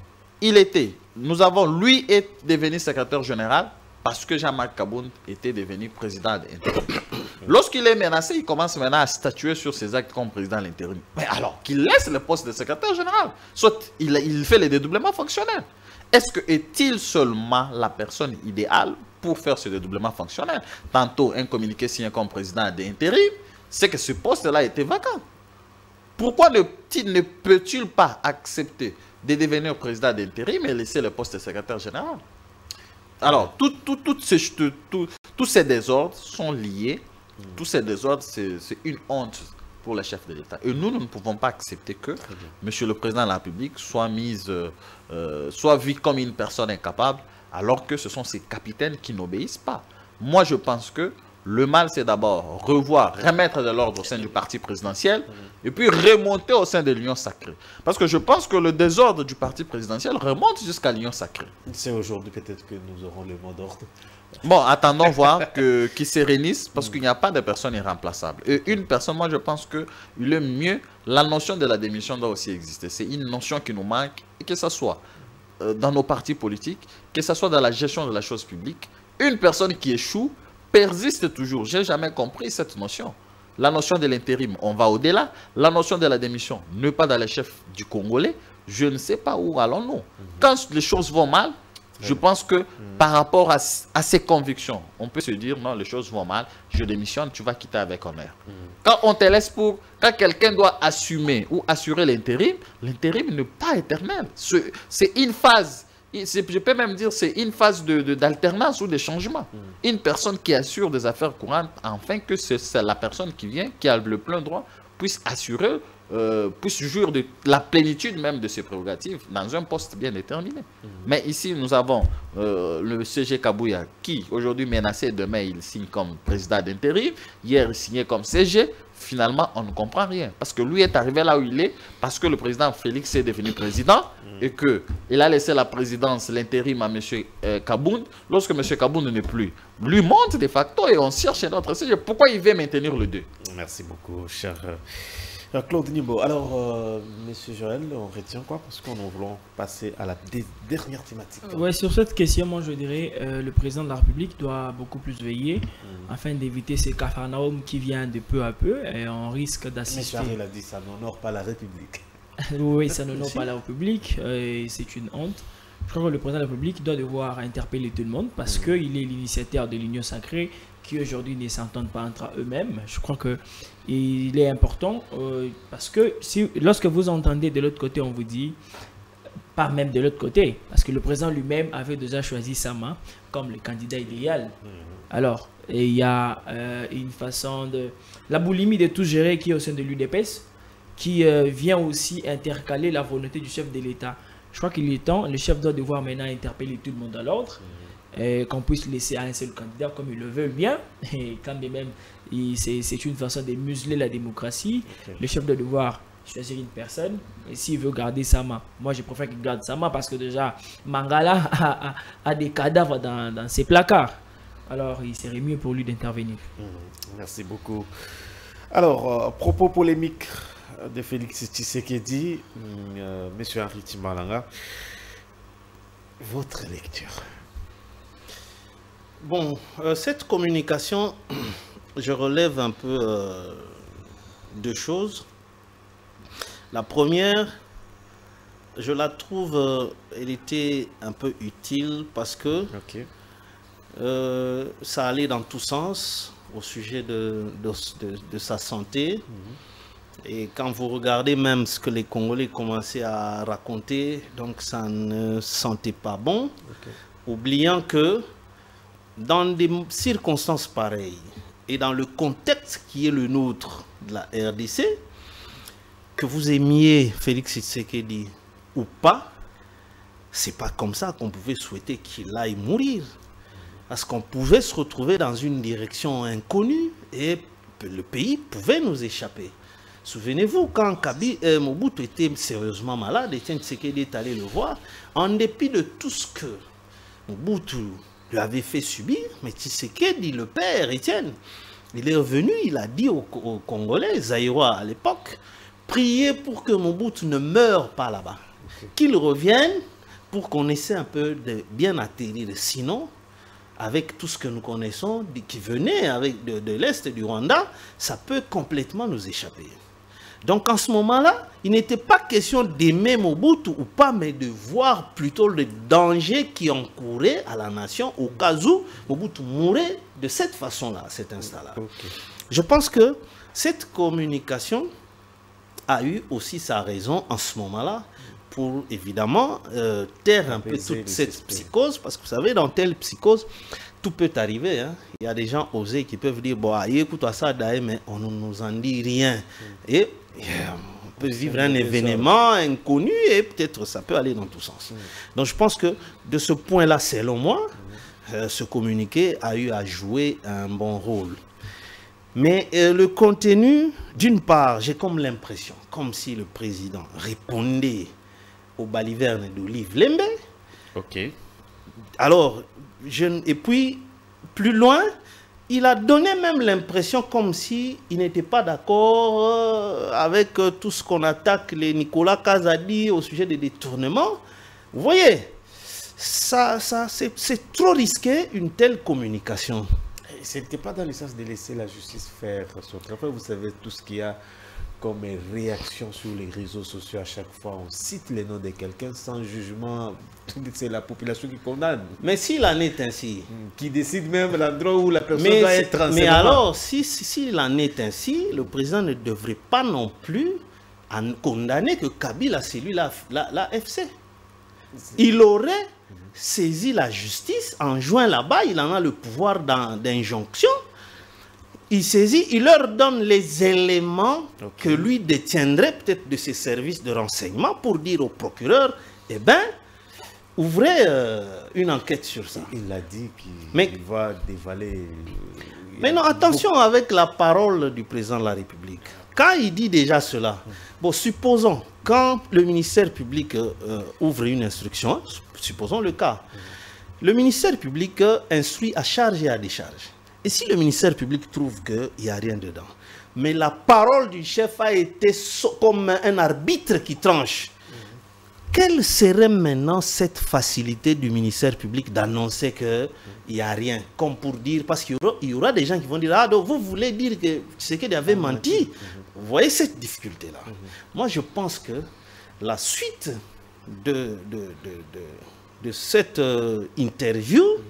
Il était, nous avons, lui est devenu secrétaire général parce que Jean-Marc Kaboun était devenu président de l'intérim. Lorsqu'il est menacé, il commence maintenant à statuer sur ses actes comme président de l'intérim. Mais alors qu'il laisse le poste de secrétaire général, soit il, il fait les dédoublements fonctionnels. Est-ce que est-il seulement la personne idéale pour faire ce dédoublement fonctionnel? Tantôt, un communiqué signé comme président de l'intérim, c'est que ce poste-là était vacant. Pourquoi ne, ne peut-il pas accepter de devenir président d'intérim et laisser le poste de secrétaire général? Alors, tout, tout, tout ces, tout, tout, tous ces désordres sont liés. Mmh. Tous ces désordres, c'est une honte pour les chefs de l'État. Et nous, nous ne pouvons pas accepter que Monsieur le Président de la République soit, mise, euh, soit vu comme une personne incapable, alors que ce sont ses capitaines qui n'obéissent pas. Moi, je pense que Le mal, c'est d'abord revoir, remettre de l'ordre au sein du parti présidentiel et puis remonter au sein de l'Union sacrée. Parce que je pense que le désordre du parti présidentiel remonte jusqu'à l'Union sacrée. C'est aujourd'hui peut-être que nous aurons le mot d'ordre. Bon, attendons voir que qu'il sérénise parce qu'il n'y a pas de personne irremplaçable. Et une personne, moi je pense qu'il est mieux, la notion de la démission doit aussi exister. C'est une notion qui nous manque, et que ce soit euh, dans nos partis politiques, que ce soit dans la gestion de la chose publique. Une personne qui échoue persiste toujours. Je n'ai jamais compris cette notion. La notion de l'intérim, on va au-delà. La notion de la démission, ne pas dans les chefs du Congolais, je ne sais pas où allons-nous. Quand les choses vont mal, je pense que par rapport à, à ses convictions, on peut se dire non, les choses vont mal, je démissionne, tu vas quitter avec honneur. Quand on te laisse pour, quand quelqu'un doit assumer ou assurer l'intérim, l'intérim n'est pas éternel. C'est une phase, je peux même dire c'est une phase d'alternance de, de, ou de changement. Une personne qui assure des affaires courantes, afin que c'est la personne qui vient, qui a le plein droit, puisse assurer, euh, puisse jouir de la plénitude même de ses prérogatives dans un poste bien déterminé. Mmh. Mais ici, nous avons euh, le C G Kabouya qui, aujourd'hui menacé, demain il signe comme président d'intérim, hier il signait comme C G. Finalement, on ne comprend rien. Parce que lui est arrivé là où il est, parce que le président Félix est devenu président, mmh. et qu'il a laissé la présidence, l'intérim à M. Euh, Kabound. Lorsque M. Kabound n'est plus, lui monte de facto et on cherche notre C G. Pourquoi il veut maintenir le deux? Merci beaucoup, cher euh, Claude Nimbo. Alors, euh, M. Joël, on retient quoi? Parce qu'on voulons passer à la dernière thématique. Oui, sur cette question, moi je dirais euh, le président de la République doit beaucoup plus veiller mmh. afin d'éviter ces capharnaüm qui viennent de peu à peu et on risque d'assister. M. Joël a dit ça n'honore pas la République. Oui, ça n'honore pas la République et c'est une honte. Je crois que le président de la République doit devoir interpeller tout le monde parce mmh. qu'il est l'initiateur de l'Union sacrée qui aujourd'hui ne s'entendent pas entre eux-mêmes. Je crois qu'il est important euh, parce que si, lorsque vous entendez de l'autre côté, on vous dit, pas même de l'autre côté, parce que le président lui-même avait déjà choisi Sama comme le candidat idéal. Mmh. Alors, il y a euh, une façon de... La boulimie de tout gérer qui est au sein de l'U D P S, qui euh, vient aussi intercaler la volonté du chef de l'État. Je crois qu'il est temps, le chef doit devoir maintenant interpeller tout le monde à l'ordre, mmh. qu'on puisse laisser à un seul candidat comme il le veut bien, et quand même, c'est une façon de museler la démocratie. Okay. Le chef doit devoir choisir une personne, et s'il veut garder Sama, moi je préfère qu'il garde Sama parce que déjà, Mangala a, a, a des cadavres dans, dans ses placards. Alors, il serait mieux pour lui d'intervenir. Mmh. Merci beaucoup. Alors, euh, propos polémiques de Félix Tshisekedi, euh, M. Henri Timalanga, votre lecture? Bon, euh, cette communication, je relève un peu euh, deux choses. La première, je la trouve, euh, elle était un peu utile parce que okay. euh, ça allait dans tous sens au sujet de, de, de, de sa santé. Mm-hmm. Et quand vous regardez même ce que les Congolais commençaient à raconter, donc ça ne sentait pas bon, okay. oubliant que dans des circonstances pareilles et dans le contexte qui est le nôtre de la R D C, que vous aimiez Félix Tshisekedi ou pas, c'est pas comme ça qu'on pouvait souhaiter qu'il aille mourir. Parce qu'on pouvait se retrouver dans une direction inconnue et le pays pouvait nous échapper. Souvenez-vous, quand Kabi, euh, Mobutu était sérieusement malade, Etienne Tshisekedi est allé le voir, en dépit de tout ce que Mobutu lui avait fait subir, mais Tshisekedi, le père, Etienne, il est revenu, il a dit aux, aux Congolais, Zaïrois à l'époque, priez pour que Mobutu ne meure pas là-bas, okay. qu'il revienne pour qu'on essaie un peu de bien atterrir. Sinon, avec tout ce que nous connaissons, qui venait avec de, de l'Est du Rwanda, ça peut complètement nous échapper. Donc en ce moment-là, il n'était pas question d'aimer Mobutu ou pas, mais de voir plutôt le danger qui encourait à la nation au cas où Mobutu mourrait de cette façon-là, à cet instant-là. Okay. Je pense que cette communication a eu aussi sa raison en ce moment-là pour évidemment euh, taire un peu toute cette psychose, parce que vous savez, dans telle psychose, tout peut arriver. Hein. Il y a des gens osés qui peuvent dire, bon, écoute-toi ça, mais on ne nous en dit rien. Mm. Et yeah, on peut vivre un événement inconnu et peut-être ça peut aller dans tous sens. Mm. Donc je pense que de ce point-là, selon moi, euh, ce communiqué a eu à jouer un bon rôle. Mais euh, le contenu, d'une part, j'ai comme l'impression, comme si le président répondait aux balivernes d'Olive Lembe. Ok. Alors, je, et puis, plus loin, il a donné même l'impression comme si il n'était pas d'accord euh, avec euh, tout ce qu'on attaque les Nicolas Kazadi au sujet des détournements. Vous voyez, ça, ça, c'est trop risqué une telle communication. Ce n'était pas dans le sens de laisser la justice faire son travail. Vous savez, tout ce qu'il y a comme réaction sur les réseaux sociaux, à chaque fois, on cite les noms de quelqu'un sans jugement. C'est la population qui condamne. Mais s'il en est ainsi... Qui décide même l'endroit où la personne mais doit être en Mais alors, s'il si, si, si en est ainsi, le président ne devrait pas non plus en condamner que Kabila, c'est lui la, la, la F C. Il aurait saisi la justice, en jouant là-bas, il en a le pouvoir d'injonction. Il saisit, il leur donne les éléments okay. que lui détiendrait peut-être de ses services de renseignement pour dire au procureur, eh bien, ouvrez euh, une enquête sur ça. Il a dit qu'il mais, va dévaler... Mais non, attention beaucoup... avec la parole du président de la République. Quand il dit déjà cela, bon, supposons, quand le ministère public euh, ouvre une instruction, supposons le cas, le ministère public euh, instruit à charge et à décharge. Et si le ministère public trouve qu'il n'y a rien dedans, mais la parole du chef a été so comme un arbitre qui tranche, mmh. quelle serait maintenant cette facilité du ministère public d'annoncer qu'il n'y a rien, comme pour dire, parce qu'il y, y aura des gens qui vont dire, ah donc vous voulez dire que Tshisekedi avait menti. Mmh. Vous voyez cette difficulté-là. Mmh. Moi je pense que la suite de, de, de, de, de cette euh, interview, mmh.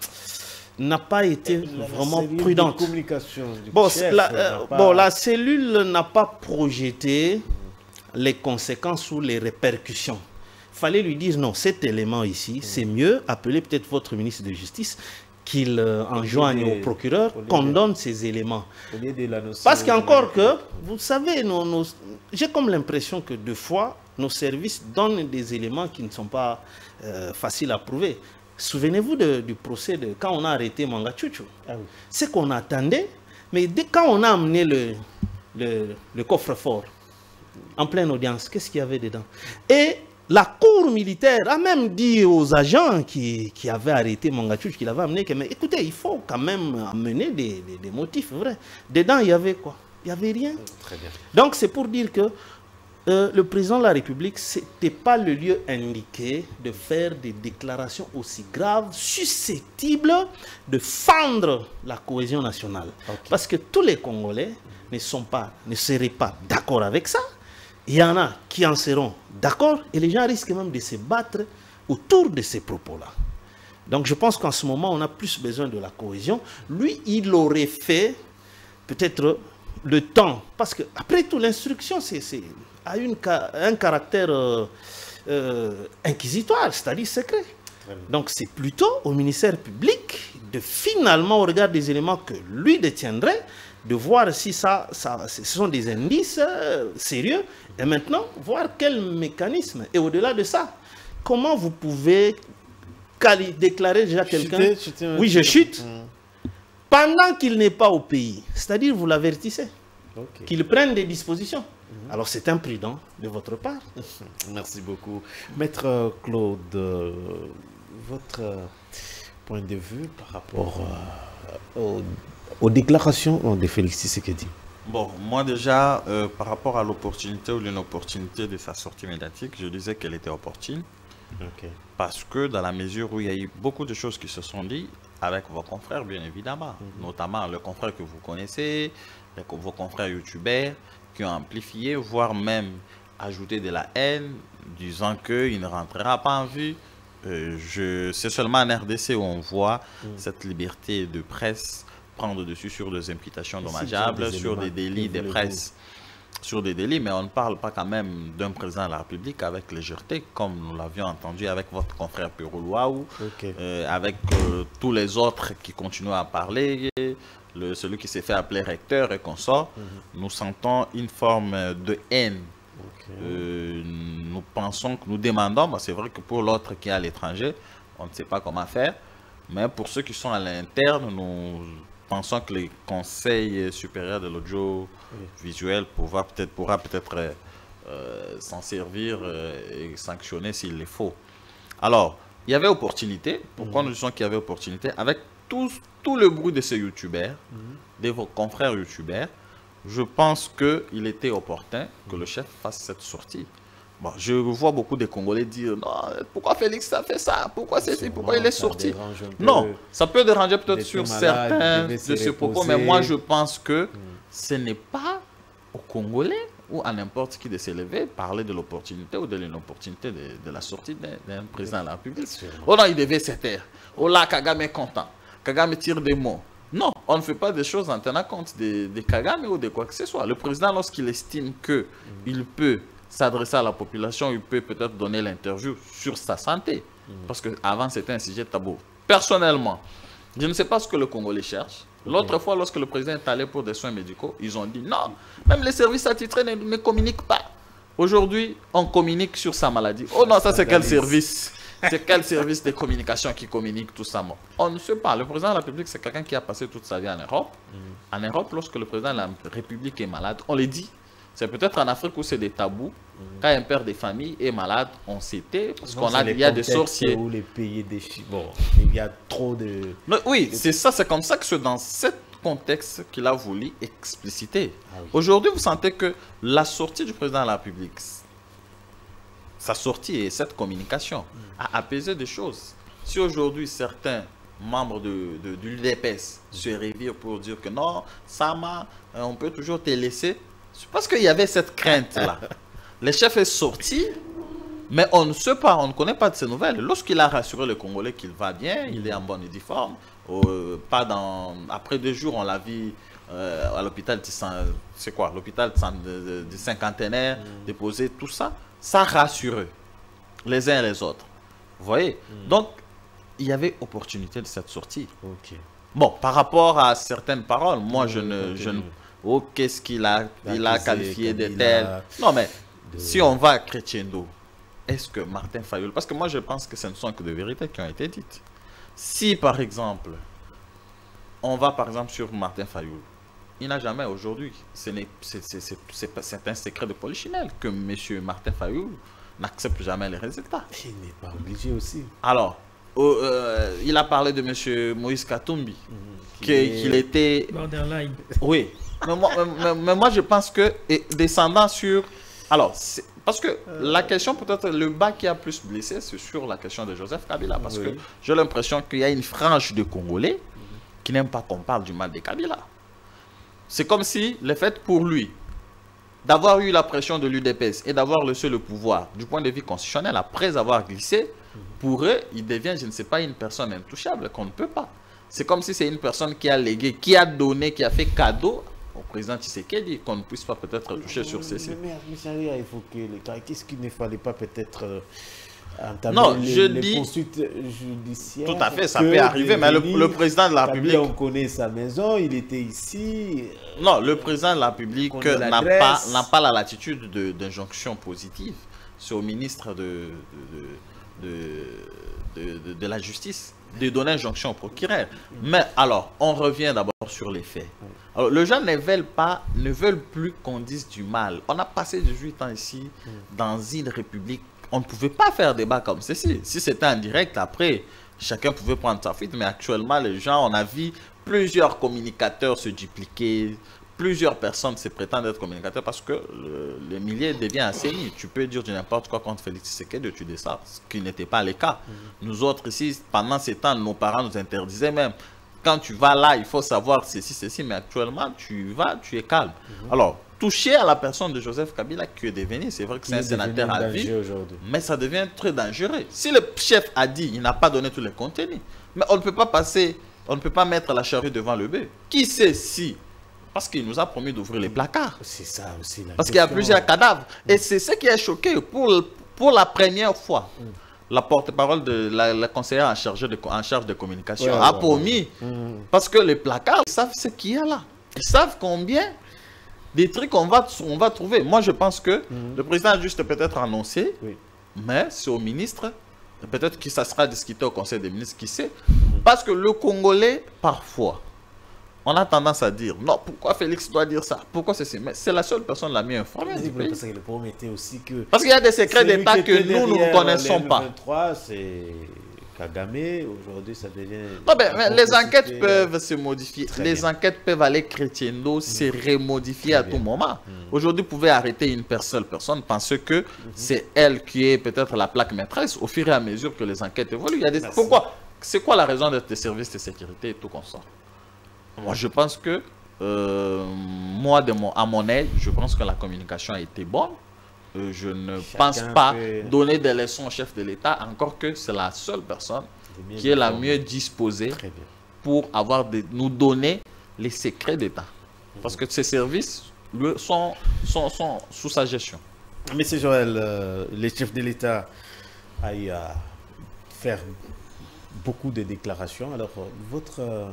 n'a pas été la, vraiment la prudente. De communication du bon, chef, la, euh, pas... bon, la cellule n'a pas projeté les conséquences ou les répercussions. Il fallait lui dire non, cet élément ici, mmh. c'est mieux, appelez peut-être votre ministre de Justice, qu'il euh, enjoigne au procureur qu'on donne ces éléments. Parce qu'encore que, vous savez, nos, nos, j'ai comme l'impression que deux fois, nos services donnent des éléments qui ne sont pas euh, faciles à prouver. Souvenez-vous du procès de quand on a arrêté Manga Tchouchou. Ah oui. C'est qu'on attendait, mais dès quand on a amené le, le, le coffre-fort en pleine audience, qu'est-ce qu'il y avait dedans? Et la cour militaire a même dit aux agents qui, qui avaient arrêté Manga Tchouchou, qui l'avaient amené, que mais écoutez, il faut quand même amener des, des, des motifs vrais. Dedans, il y avait quoi? Il n'y avait rien. Très bien. Donc c'est pour dire que Euh, le président de la République, ce n'était pas le lieu indiqué de faire des déclarations aussi graves, susceptibles de fendre la cohésion nationale. Okay. Parce que tous les Congolais ne, sont pas, ne seraient pas d'accord avec ça. Il y en a qui en seront d'accord et les gens risquent même de se battre autour de ces propos-là. Donc je pense qu'en ce moment, on a plus besoin de la cohésion. Lui, il aurait fait peut-être le temps. Parce que après tout, l'instruction, c'est... a une, un caractère euh, euh, inquisitoire, c'est-à-dire secret. Donc c'est plutôt au ministère public de finalement, au regard des éléments que lui détiendrait, de voir si ça, ça ce sont des indices euh, sérieux, et maintenant voir quel mécanisme. Et au-delà de ça, comment vous pouvez déclarer déjà quelqu'un, oui je chute, mmh. pendant qu'il n'est pas au pays, c'est-à-dire vous l'avertissez, okay. qu'il prenne des dispositions. Alors c'est imprudent de votre part. Merci beaucoup. Maître Claude, euh, votre point de vue par rapport euh, aux, aux déclarations de Félix Tshisekedi? Bon, moi déjà, euh, par rapport à l'opportunité ou l'inopportunité de sa sortie médiatique, je disais qu'elle était opportune. Okay. Parce que dans la mesure où il y a eu beaucoup de choses qui se sont dites avec vos confrères, bien évidemment, mm-hmm. notamment le confrère que vous connaissez, les, vos confrères youtubeurs, qui ont amplifié, voire même ajouté de la haine, disant qu'il ne rentrera pas en vue. Euh, C'est seulement en R D C où on voit mmh. cette liberté de presse prendre dessus sur des imputations dommageables, des sur des délits de presse, sur des délits, mais on ne parle pas quand même d'un président de la République avec légèreté, comme nous l'avions entendu avec votre confrère Péroulouaou, okay. euh, avec euh, tous les autres qui continuent à parler. Le, celui qui s'est fait appeler recteur et consort, mm-hmm. nous sentons une forme de haine. Okay. Euh, nous pensons que nous demandons, bah c'est vrai que pour l'autre qui est à l'étranger, on ne sait pas comment faire, Mais pour ceux qui sont à l'interne, nous pensons que les conseils supérieurs de l'audiovisuel pourra peut-être pourra peut-être euh, s'en servir euh, et sanctionner s'il le faut. Alors, il y avait opportunité. Pourquoi mmh. nous disons qu'il y avait opportunité? Avec tout, tout le bruit de ces youtubeurs, mmh. de vos confrères youtubeurs, je pense qu'il était opportun que le chef fasse cette sortie. Bon, je vois beaucoup de Congolais dire non, pourquoi Félix a fait ça? Pourquoi c'est pourquoi il est sorti? Non, ça peut déranger peut-être sur certains de ce propos, mais moi je pense que mmh. ce n'est pas aux Congolais ou à n'importe qui de s'élever, parler de l'opportunité ou de l'inopportunité de, de la sortie d'un président de la République. Oh non, il devait se taire. Oh là, Kagame est content. Kagame tire des mots. Non, on ne fait pas des choses en tenant compte de, de Kagame ou de quoi que ce soit. Le président, lorsqu'il estime qu'il mmh. peut s'adresser à la population, il peut peut-être donner l'interview sur sa santé. Mmh. Parce qu'avant, c'était un sujet tabou. Personnellement, je ne sais pas ce que le Congolais cherche. L'autre fois, lorsque le président est allé pour des soins médicaux, ils ont dit non, même les services attitrés ne, ne communiquent pas. Aujourd'hui, on communique sur sa maladie. Oh non, ça c'est quel service? C'est quel service de communication qui communique tout ça? On ne sait pas. Le président de la République, c'est quelqu'un qui a passé toute sa vie en Europe. Mm. En Europe, lorsque le président de la République est malade, on le dit. C'est peut-être en Afrique où c'est des tabous. Mm. Quand un père de famille est malade, on s'était parce qu'on a il y a des sorciers. Où les pays des bon, il y a trop de. Non, oui, c'est ça. C'est comme ça que c'est dans ce contexte qu'il a voulu expliciter. Ah oui. Aujourd'hui, vous sentez que la sortie du président de la République, sa sortie et cette communication mm. a apaisé des choses. Si aujourd'hui certains membres de, de, de l'U D P S mm. se révirent pour dire que non, Sama, on peut toujours te laisser. C'est parce qu'il y avait cette crainte-là. Le chef est sorti, mais on ne sait pas, on ne connaît pas de ses nouvelles. Lorsqu'il a rassuré le Congolais qu'il va bien, il est en bonne uniforme, euh, pas dans... après deux jours, on l'a vu euh, à l'hôpital, c'est quoi, l'hôpital du cinquantenaire, mm. déposer tout ça, ça rassure les uns et les autres. Vous voyez? Mm. Donc, il y avait opportunité de cette sortie. Okay. Bon, par rapport à certaines paroles, moi, mm. je ne... Je ne oh, qu'est-ce qu'il a, il a qualifié de tel. Non, mais de... si on va à Crescendo, est-ce que Martin Fayoul, parce que moi je pense que ce ne sont que de vérités qui ont été dites. Si par exemple, on va par exemple sur Martin Fayoul, il n'a jamais aujourd'hui, c'est un secret de polichinelle que M. Martin Fayoul n'accepte jamais les résultats. Il n'est pas obligé aussi. Alors, oh, euh, il a parlé de M. Moïse Katumbi, mmh, qu'il est... était... Borderline. Oui. Mais moi, mais, mais moi, je pense que, et descendant sur... Alors, parce que euh... la question, peut-être, le bas qui a plus blessé, c'est sur la question de Joseph Kabila. Parce oui. que j'ai l'impression qu'il y a une frange de Congolais qui n'aiment pas qu'on parle du mal de Kabila. C'est comme si le fait pour lui d'avoir eu la pression de l'U D P S et d'avoir laissé le pouvoir du point de vue constitutionnel, après avoir glissé, pour eux, il devient, je ne sais pas, une personne intouchable qu'on ne peut pas. C'est comme si c'est une personne qui a légué, qui a donné, qui a fait cadeau au président Tshisekedi, qu'on ne puisse pas peut-être toucher sur ceci. Mais Michel a évoqué les cas. Qu'est-ce qu'il ne fallait pas peut-être euh, entamer non, les, je les dis, poursuites judiciaires? Tout à fait, ça peut arriver, mais le, le président de la République... On connaît sa maison, il était ici. Non, le président de la République n'a pas, n'a pas la latitude d'injonction positive. C'est au ministre de, de, de, de, de, de la Justice de donner injonction au procureur. Mais alors, on revient d'abord sur les faits. Alors, les gens ne veulent pas, ne veulent plus qu'on dise du mal. On a passé dix-huit ans ici, dans une république. On ne pouvait pas faire débat comme ceci. Si c'était en direct, après, chacun pouvait prendre sa fuite. Mais actuellement, les gens, on a vu plusieurs communicateurs se dupliquer. Plusieurs personnes se prétendent être communicateurs parce que le, le milieu devient assaini. Tu peux dire du n'importe quoi contre Félix Tshisekedi, tu dis ça, ce qui n'était pas le cas. Mm-hmm. Nous autres ici, pendant ces temps, nos parents nous interdisaient même. Quand tu vas là, il faut savoir ceci, ceci, mais actuellement, tu vas, tu es calme. Mm-hmm. Alors, toucher à la personne de Joseph Kabila qui est devenu, c'est vrai que c'est un sénateur à vie, mais ça devient très dangereux. Si le chef a dit, il n'a pas donné tous les contenus, mais on ne peut pas passer, on ne peut pas mettre la charrue devant le bœuf. Qui sait si... Parce qu'il nous a promis d'ouvrir les placards. C'est ça aussi. Parce qu'il y a plusieurs cadavres. Mm. Et c'est ce qui a choqué. Pour, pour la première fois, mm. la porte-parole de la, la conseillère en charge de, en charge de communication ouais, a ouais, promis. Ouais. Mm. Parce que les placards, ils savent ce qu'il y a là. Ils savent combien des trucs on va, on va trouver. Moi, je pense que mm. le président a juste peut-être annoncé, oui. mais c'est au ministre. Peut-être que ça sera discuté au Conseil des ministres, qui sait. Parce que le Congolais, parfois, on a tendance à dire, non, pourquoi Félix doit dire ça? Pourquoi c'est Mais c'est la seule personne la mieux informée du pays. Parce que le problème était aussi que... Parce qu'il y a des secrets d'État que nous, nous ne connaissons pas. Le vingt-trois, c'est Kagame. Aujourd'hui, ça devient... Non, mais, mais les enquêtes peuvent se modifier. Les bien. enquêtes peuvent aller crescendo, mmh. se remodifier Très à bien. tout moment. Mmh. Aujourd'hui, vous pouvez arrêter une seule personne parce que mmh. c'est elle qui est peut-être la plaque maîtresse au fur et à mesure que les enquêtes évoluent. Il y a des... Pourquoi? C'est quoi la raison d'être des services de sécurité et tout comme ça? Moi, je pense que, euh, moi, de mon, à mon aide, je pense que la communication a été bonne. Euh, je ne Chacun pense pas peut... donner des leçons au chef de l'État, encore que c'est la seule personne qui est la mieux disposée pour avoir de, nous donner les secrets d'État. Parce que ces services lui, sont, sont, sont sous sa gestion. Monsieur Joël, euh, les chefs de l'État aillent à faire beaucoup de déclarations. Alors, votre... Euh,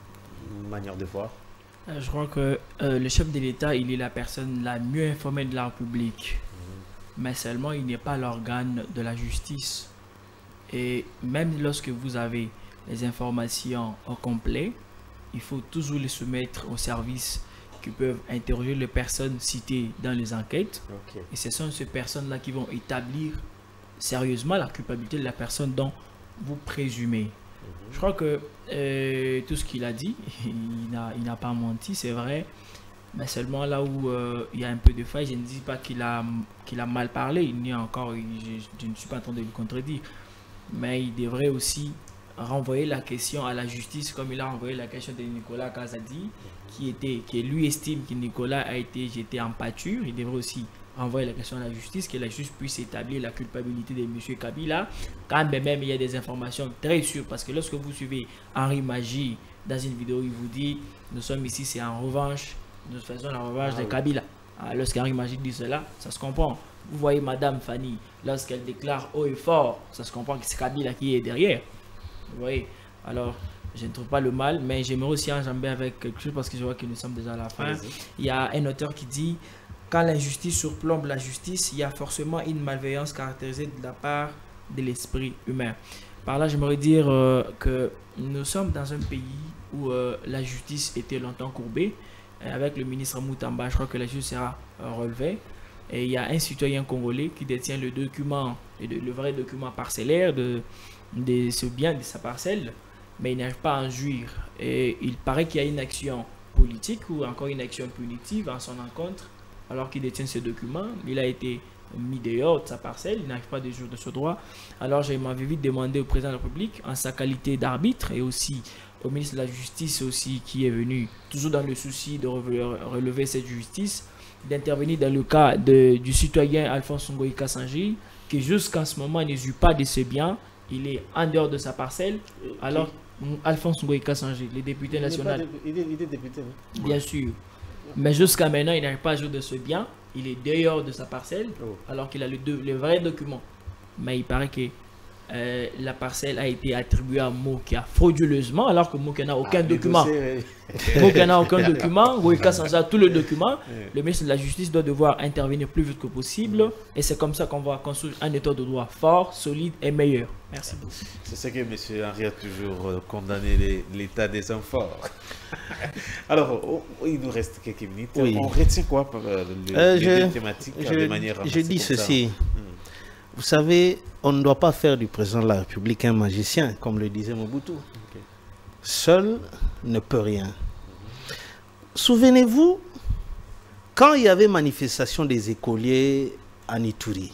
manière de voir? Je crois que euh, le chef de l'État, il est la personne la mieux informée de la République. Mmh. Mais seulement, il n'est pas l'organe de la justice. Et même lorsque vous avez les informations au complet, il faut toujours les soumettre aux services qui peuvent interroger les personnes citées dans les enquêtes. Okay. Et ce sont ces personnes-là qui vont établir sérieusement la culpabilité de la personne dont vous présumez. Je crois que euh, tout ce qu'il a dit, il n'a pas menti, c'est vrai. Mais seulement là où euh, il y a un peu de faille, je ne dis pas qu'il a, qu'il a mal parlé. Il n'y a encore, je, je ne suis pas en train de le contredire. Mais il devrait aussi renvoyer la question à la justice, comme il a renvoyé la question de Nicolas Kazadi, qui, était, qui lui estime que Nicolas a été jeté en pâture. Il devrait aussi renvoyer la question à la justice, que la justice puisse établir la culpabilité de M. Kabila, quand même il y a des informations très sûres, parce que lorsque vous suivez Henri Magie dans une vidéo, il vous dit, nous sommes ici, c'est en revanche, nous faisons la revanche ah, de oui. Kabila. Lorsqu'Henri Magie dit cela, ça se comprend. Vous voyez Madame Fanny, lorsqu'elle déclare haut et fort, ça se comprend que c'est Kabila qui est derrière. Vous voyez, alors je ne trouve pas le mal, mais j'aimerais aussi enjamber avec quelque chose, parce que je vois que nous sommes déjà à la fin. Il y a un auteur qui dit, quand l'injustice surplombe la justice, il y a forcément une malveillance caractérisée de la part de l'esprit humain. Par là, j'aimerais dire euh, que nous sommes dans un pays où euh, la justice était longtemps courbée. Et avec le ministre Moutamba, je crois que la justice sera euh, relevée. Et il y a un citoyen congolais qui détient le document, le vrai document parcellaire de, de ce bien, de sa parcelle, mais il n'arrive pas à en jouir. Et il paraît qu'il y a une action politique ou encore une action punitive en son encontre. Alors qu'il détient ce document, il a été mis dehors de sa parcelle, il n'arrive pas de jour de ce droit. Alors je m'avais vite demandé au président de la République, en sa qualité d'arbitre, et aussi au ministre de la Justice aussi, qui est venu, toujours dans le souci de relever cette justice, d'intervenir dans le cas de, du citoyen Alphonse Ngoï Kassanji, qui jusqu'en ce moment ne joue pas de ce bien, il est en dehors de sa parcelle. Alors, Alphonse Ngoï Kassanji, le député national. Il est, il est député, oui. Bien sûr. Mais jusqu'à maintenant, il n'arrive pas à jouer de ce bien. Il est dehors de sa parcelle, oh. alors qu'il a le, le vrai document. Mais il paraît que euh, la parcelle a été attribuée à Mokia frauduleusement, alors que Mokia n'a aucun ah, document. Mokia n'a aucun document. Goïka sans ça, tout le document. Le ministre de la Justice doit devoir intervenir plus vite que possible. Et c'est comme ça qu'on va construire un état de droit fort, solide et meilleur. Merci beaucoup. C'est ça que M. Henry a toujours euh, condamné l'état des hommes forts. Alors, oh, il nous reste quelques minutes. Oui. On retient quoi par euh, le, euh, les je, thématiques je, de manière Je dis ceci. Hmm. Vous savez, on ne doit pas faire du président de la République un magicien, comme le disait Mobutu. Okay. Seul ne peut rien. Mm-hmm. Souvenez-vous, quand il y avait manifestation des écoliers à Ituri,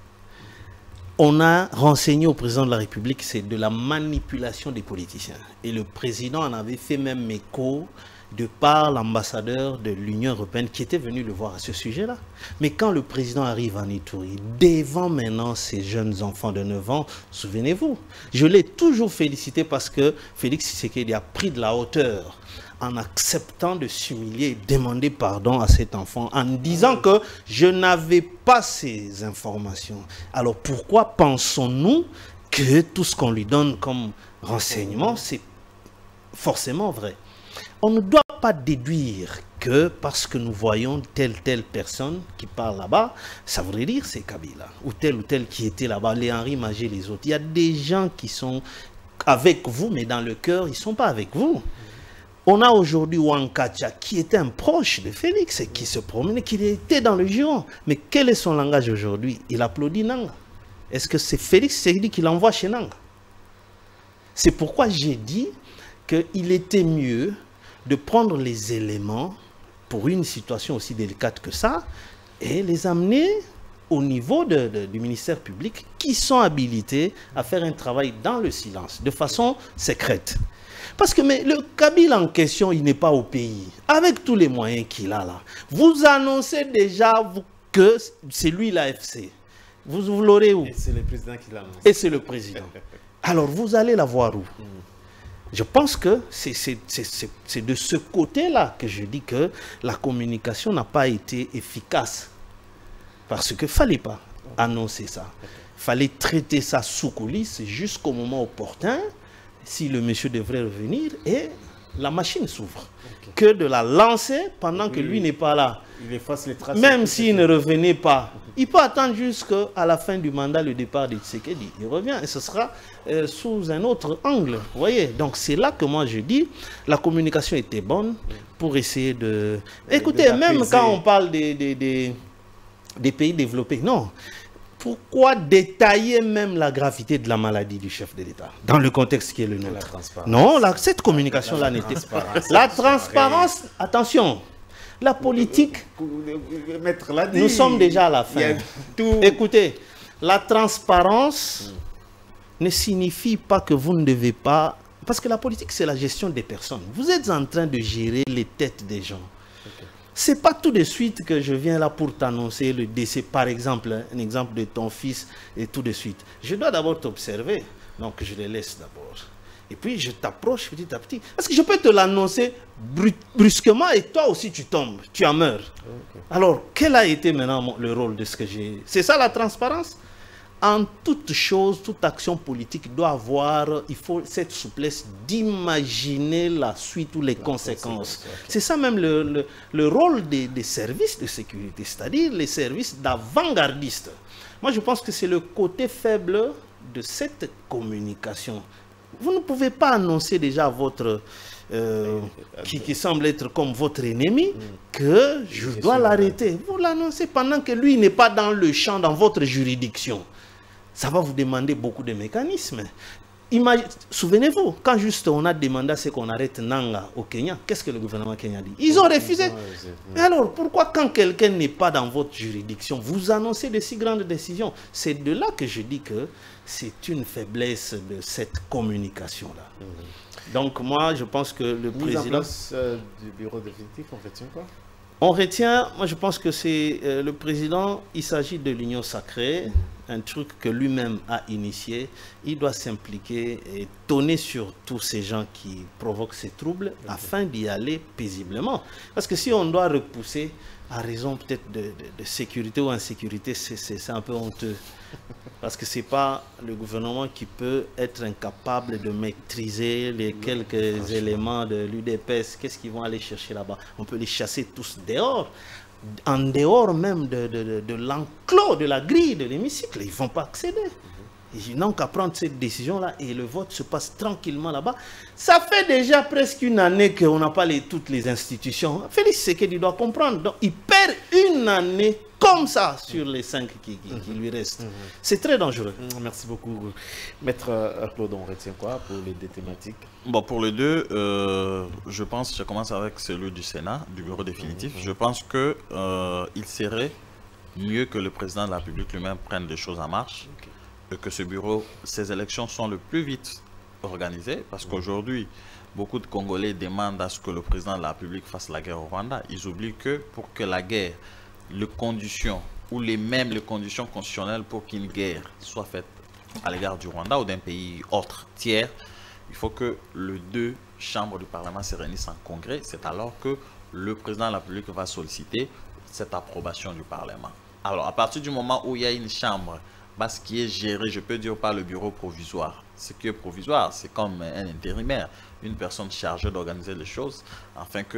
on a renseigné au président de la République que c'est de la manipulation des politiciens. Et le président en avait fait même écho de par l'ambassadeur de l'Union européenne qui était venu le voir à ce sujet-là. Mais quand le président arrive en Ituri, devant maintenant ces jeunes enfants de neuf ans, souvenez-vous, je l'ai toujours félicité parce que Félix Tshisekedi a pris de la hauteur en acceptant de s'humilier et demander pardon à cet enfant en disant que je n'avais pas ces informations. Alors pourquoi pensons-nous que tout ce qu'on lui donne comme renseignement, c'est forcément vrai? On ne doit pas déduire que parce que nous voyons telle telle personne qui parle là-bas, ça voudrait dire c'est Kabila, ou tel ou tel qui était là-bas, les Henri Magie, les autres. Il y a des gens qui sont avec vous, mais dans le cœur, ils ne sont pas avec vous. On a aujourd'hui Wankacha qui était un proche de Félix et qui se promenait, qui était dans le giron. Mais quel est son langage aujourd'hui? Il applaudit Nanga. Est-ce que c'est Félix Tshisekedi qui l'envoie chez Nanga? C'est pourquoi j'ai dit qu'il était mieux de prendre les éléments pour une situation aussi délicate que ça et les amener au niveau de, de, du ministère public qui sont habilités à faire un travail dans le silence, de façon secrète. Parce que mais le Kabyle en question, il n'est pas au pays. Avec tous les moyens qu'il a là, vous annoncez déjà vous, que c'est lui l'A F C. Vous, vous l'aurez où? Et c'est le président qui l'annonce. Et c'est le président. Alors vous allez la voir où? Mm. Je pense que c'est de ce côté-là que je dis que la communication n'a pas été efficace. Parce qu'il ne fallait pas annoncer ça. Il fallait traiter ça sous coulisses jusqu'au moment opportun, si le monsieur devrait revenir, et la machine s'ouvre. Okay. Que de la lancer pendant oui, que lui n'est pas là. Il efface les traces. Même s'il ne revenait pas, il peut attendre jusqu'à la fin du mandat, le départ de Tshisekedi. Il revient et ce sera euh, sous un autre angle. Vous voyez, donc c'est là que moi je dis, la communication était bonne pour essayer de... Écoutez, de même quand on parle des, des, des, des pays développés, non. Pourquoi détailler même la gravité de la maladie du chef de l'État dans le contexte qui est le nôtre? Non, la, cette communication-là n'était pas... La transparence, attention, la politique, nous sommes déjà à la fin. Écoutez, la transparence ne signifie pas que vous ne devez pas... Parce que la politique, c'est la gestion des personnes. Vous êtes en train de gérer les têtes des gens. C'est pas tout de suite que je viens là pour t'annoncer le décès, par exemple, un exemple de ton fils et tout de suite. Je dois d'abord t'observer, donc je les laisse d'abord. Et puis je t'approche petit à petit. Parce que je peux te l'annoncer brusquement et toi aussi tu tombes, tu en meurs. Okay. Alors, quel a été maintenant le rôle de ce que j'ai... C'est ça la transparence? En toute chose, toute action politique doit avoir, il faut cette souplesse d'imaginer la suite ou les la conséquences. Okay. C'est ça même le, le, le rôle des, des services de sécurité, c'est-à-dire les services d'avant-gardistes. Moi, je pense que c'est le côté faible de cette communication. Vous ne pouvez pas annoncer déjà votre... Euh, qui, qui semble être comme votre ennemi, que je dois l'arrêter. Vous l'annoncez pendant que lui n'est pas dans le champ, dans votre juridiction. Ça va vous demander beaucoup de mécanismes. Souvenez-vous, quand juste on a demandé à ce qu'on arrête Nanga au Kenya, qu'est-ce que le gouvernement Kenya dit? Ils ont refusé. Mais alors, pourquoi quand quelqu'un n'est pas dans votre juridiction, vous annoncez de si grandes décisions? C'est de là que je dis que c'est une faiblesse de cette communication-là. Mmh. Donc moi, je pense que le Mise président... en place euh, du bureau définitif, on retient quoi? On retient, moi je pense que c'est euh, le président, il s'agit de l'union sacrée, mmh. un truc que lui-même a initié. Il doit s'impliquer et tonner sur tous ces gens qui provoquent ces troubles mmh. afin d'y aller paisiblement. Parce que si on doit repousser à raison peut-être de, de, de sécurité ou insécurité, c'est un peu honteux. Parce que ce n'est pas le gouvernement qui peut être incapable de maîtriser les quelques éléments de l'U D P S. Qu'est-ce qu'ils vont aller chercher là-bas? On peut les chasser tous dehors, en dehors même de, de, de, de l'enclos, de la grille de l'hémicycle. Ils ne vont pas accéder. Ils n'ont qu'à prendre cette décision-là et le vote se passe tranquillement là-bas. Ça fait déjà presque une année qu'on n'a pas les, toutes les institutions. Félix Tshisekedi doit comprendre. Donc, il perd une année comme ça sur les cinq qui, qui, qui lui restent. Mmh. C'est très dangereux. Merci beaucoup. Maître Claude, on retient quoi pour les deux thématiques? Bon, pour les deux, euh, je pense, je commence avec celui du Sénat, du bureau définitif. Mmh. Je pense qu'il euh, serait mieux que le président de la République lui-même prenne les choses en marche. Okay. Et que ce bureau, ces élections sont le plus vite organisées, parce mmh. qu'aujourd'hui, beaucoup de Congolais demandent à ce que le président de la République fasse la guerre au Rwanda. Ils oublient que pour que la guerre, les conditions, ou les mêmes les conditions constitutionnelles pour qu'une guerre soit faite à l'égard du Rwanda ou d'un pays autre, tiers, il faut que les deux chambres du Parlement se réunissent en congrès. C'est alors que le président de la République va solliciter cette approbation du Parlement. Alors, à partir du moment où il y a une chambre, bah, ce qui est géré, je peux dire, par le bureau provisoire. Ce qui est provisoire, c'est comme un intérimaire, une personne chargée d'organiser les choses, afin que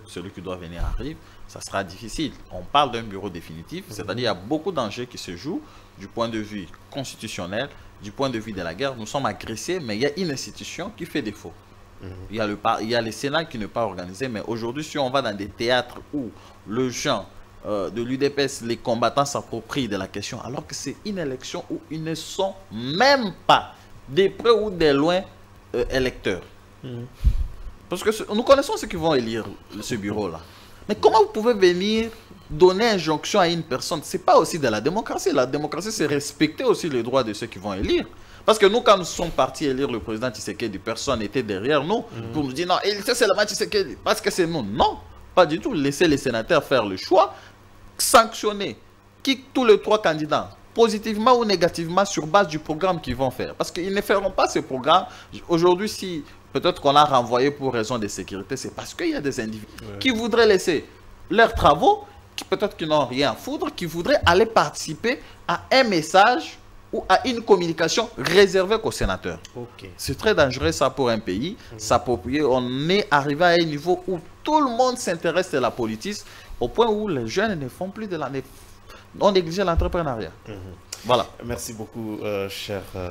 celui qui doit venir arrive, ça sera difficile. On parle d'un bureau définitif, c'est-à-dire qu'il y a beaucoup d'enjeux qui se jouent du point de vue constitutionnel, du point de vue de la guerre. Nous sommes agressés, mais il y a une institution qui fait défaut. Mmh. Il y a le, il y a le Sénat qui n'est pas organisé, mais aujourd'hui, si on va dans des théâtres où le gens euh, de l'U D P S, les combattants s'approprient de la question, alors que c'est une élection où ils ne sont même pas des près ou des loin euh, électeurs. Mmh. Parce que ce, nous connaissons ceux qui vont élire ce bureau-là. Mais comment vous pouvez venir donner injonction à une personne? Ce n'est pas aussi de la démocratie. La démocratie, c'est respecter aussi les droits de ceux qui vont élire. Parce que nous, quand nous sommes partis élire le président Tshisekedi, personne n'était derrière nous mmh. pour nous dire non, c'est seulement Tshisekedi, parce que c'est nous. Non, pas du tout. Laissez les sénateurs faire le choix, sanctionner, kick tous les trois candidats, positivement ou négativement, sur base du programme qu'ils vont faire. Parce qu'ils ne feront pas ce programme. Aujourd'hui, si peut-être qu'on a renvoyé pour raison de sécurité, c'est parce qu'il y a des individus ouais. qui voudraient laisser leurs travaux, qui peut-être qu'ils n'ont rien à foutre, qui voudraient aller participer à un message ou à une communication réservée qu'aux sénateurs. Okay. C'est très dangereux ça pour un pays, mmh. s'approprier. On est arrivé à un niveau où tout le monde s'intéresse à la politique, au point où les jeunes ne font plus de la... On néglige l'entrepreneuriat. Mmh. Voilà. Merci beaucoup, euh, cher... Euh...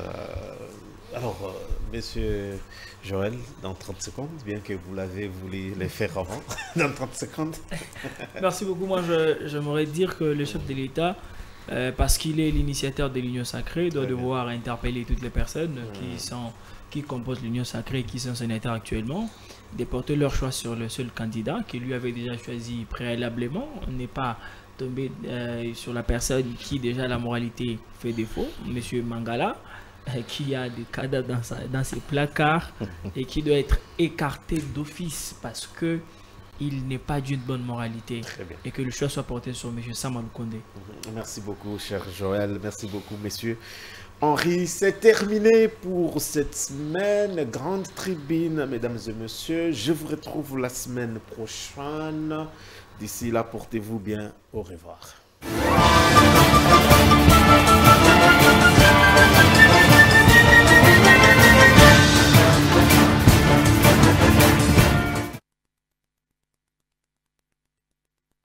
Alors, euh, monsieur Joël, dans trente secondes, bien que vous l'avez voulu les faire avant, dans trente secondes. Merci beaucoup. Moi, j'aimerais dire que le chef de l'État, euh, parce qu'il est l'initiateur de l'Union Sacrée, doit Très devoir bien. interpeller toutes les personnes mmh. qui, sont, qui composent l'Union Sacrée, qui sont sénateurs actuellement, de porter leur choix sur le seul candidat qui lui avait déjà choisi préalablement. On n'est pas tombé euh, sur la personne qui déjà la moralité fait défaut, monsieur Mangala, qui a des cadavres dans, sa, dans ses placards et qui doit être écarté d'office parce que il n'est pas d'une bonne moralité et que le choix soit porté sur M. Samuel Kondé. Merci beaucoup, cher Joël. Merci beaucoup, messieurs. Henri, c'est terminé pour cette semaine. Grande tribune, mesdames et messieurs. Je vous retrouve la semaine prochaine. D'ici là, portez-vous bien. Au revoir.